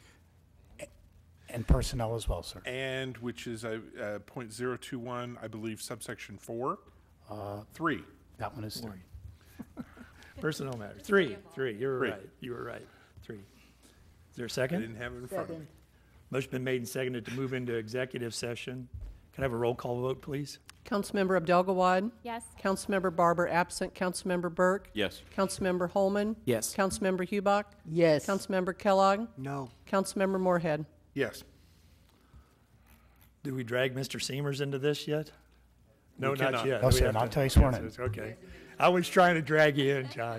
And personnel as well, sir. And which is .021, I believe, subsection 4. 3. That one is 3. Personnel matters. Three. You were Three. right. You were right. 3. Is there a I second? didn't have it in front of me. Motion been made and seconded to move into executive session. Can I have a roll call vote, please? Councilmember Abdelgawad. Yes. Councilmember Barber absent. Councilmember Burke. Yes. Councilmember Holman. Yes. Councilmember Hubach. Yes. Councilmember Kellogg. No. Councilmember Moorhead. Yes. Did we drag Mr. Seamers into this yet? No, We not cannot. yet. No, We sir, have not to- until he's sworn in. Okay. I was trying to drag you in, John.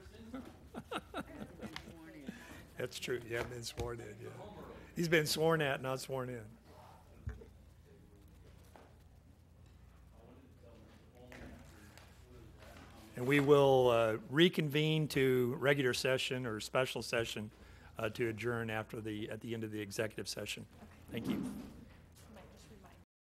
That's true. You haven't been sworn in yet. He's been sworn at, not sworn in. And we will reconvene to regular session or special session to adjourn at the end of the executive session. Thank you.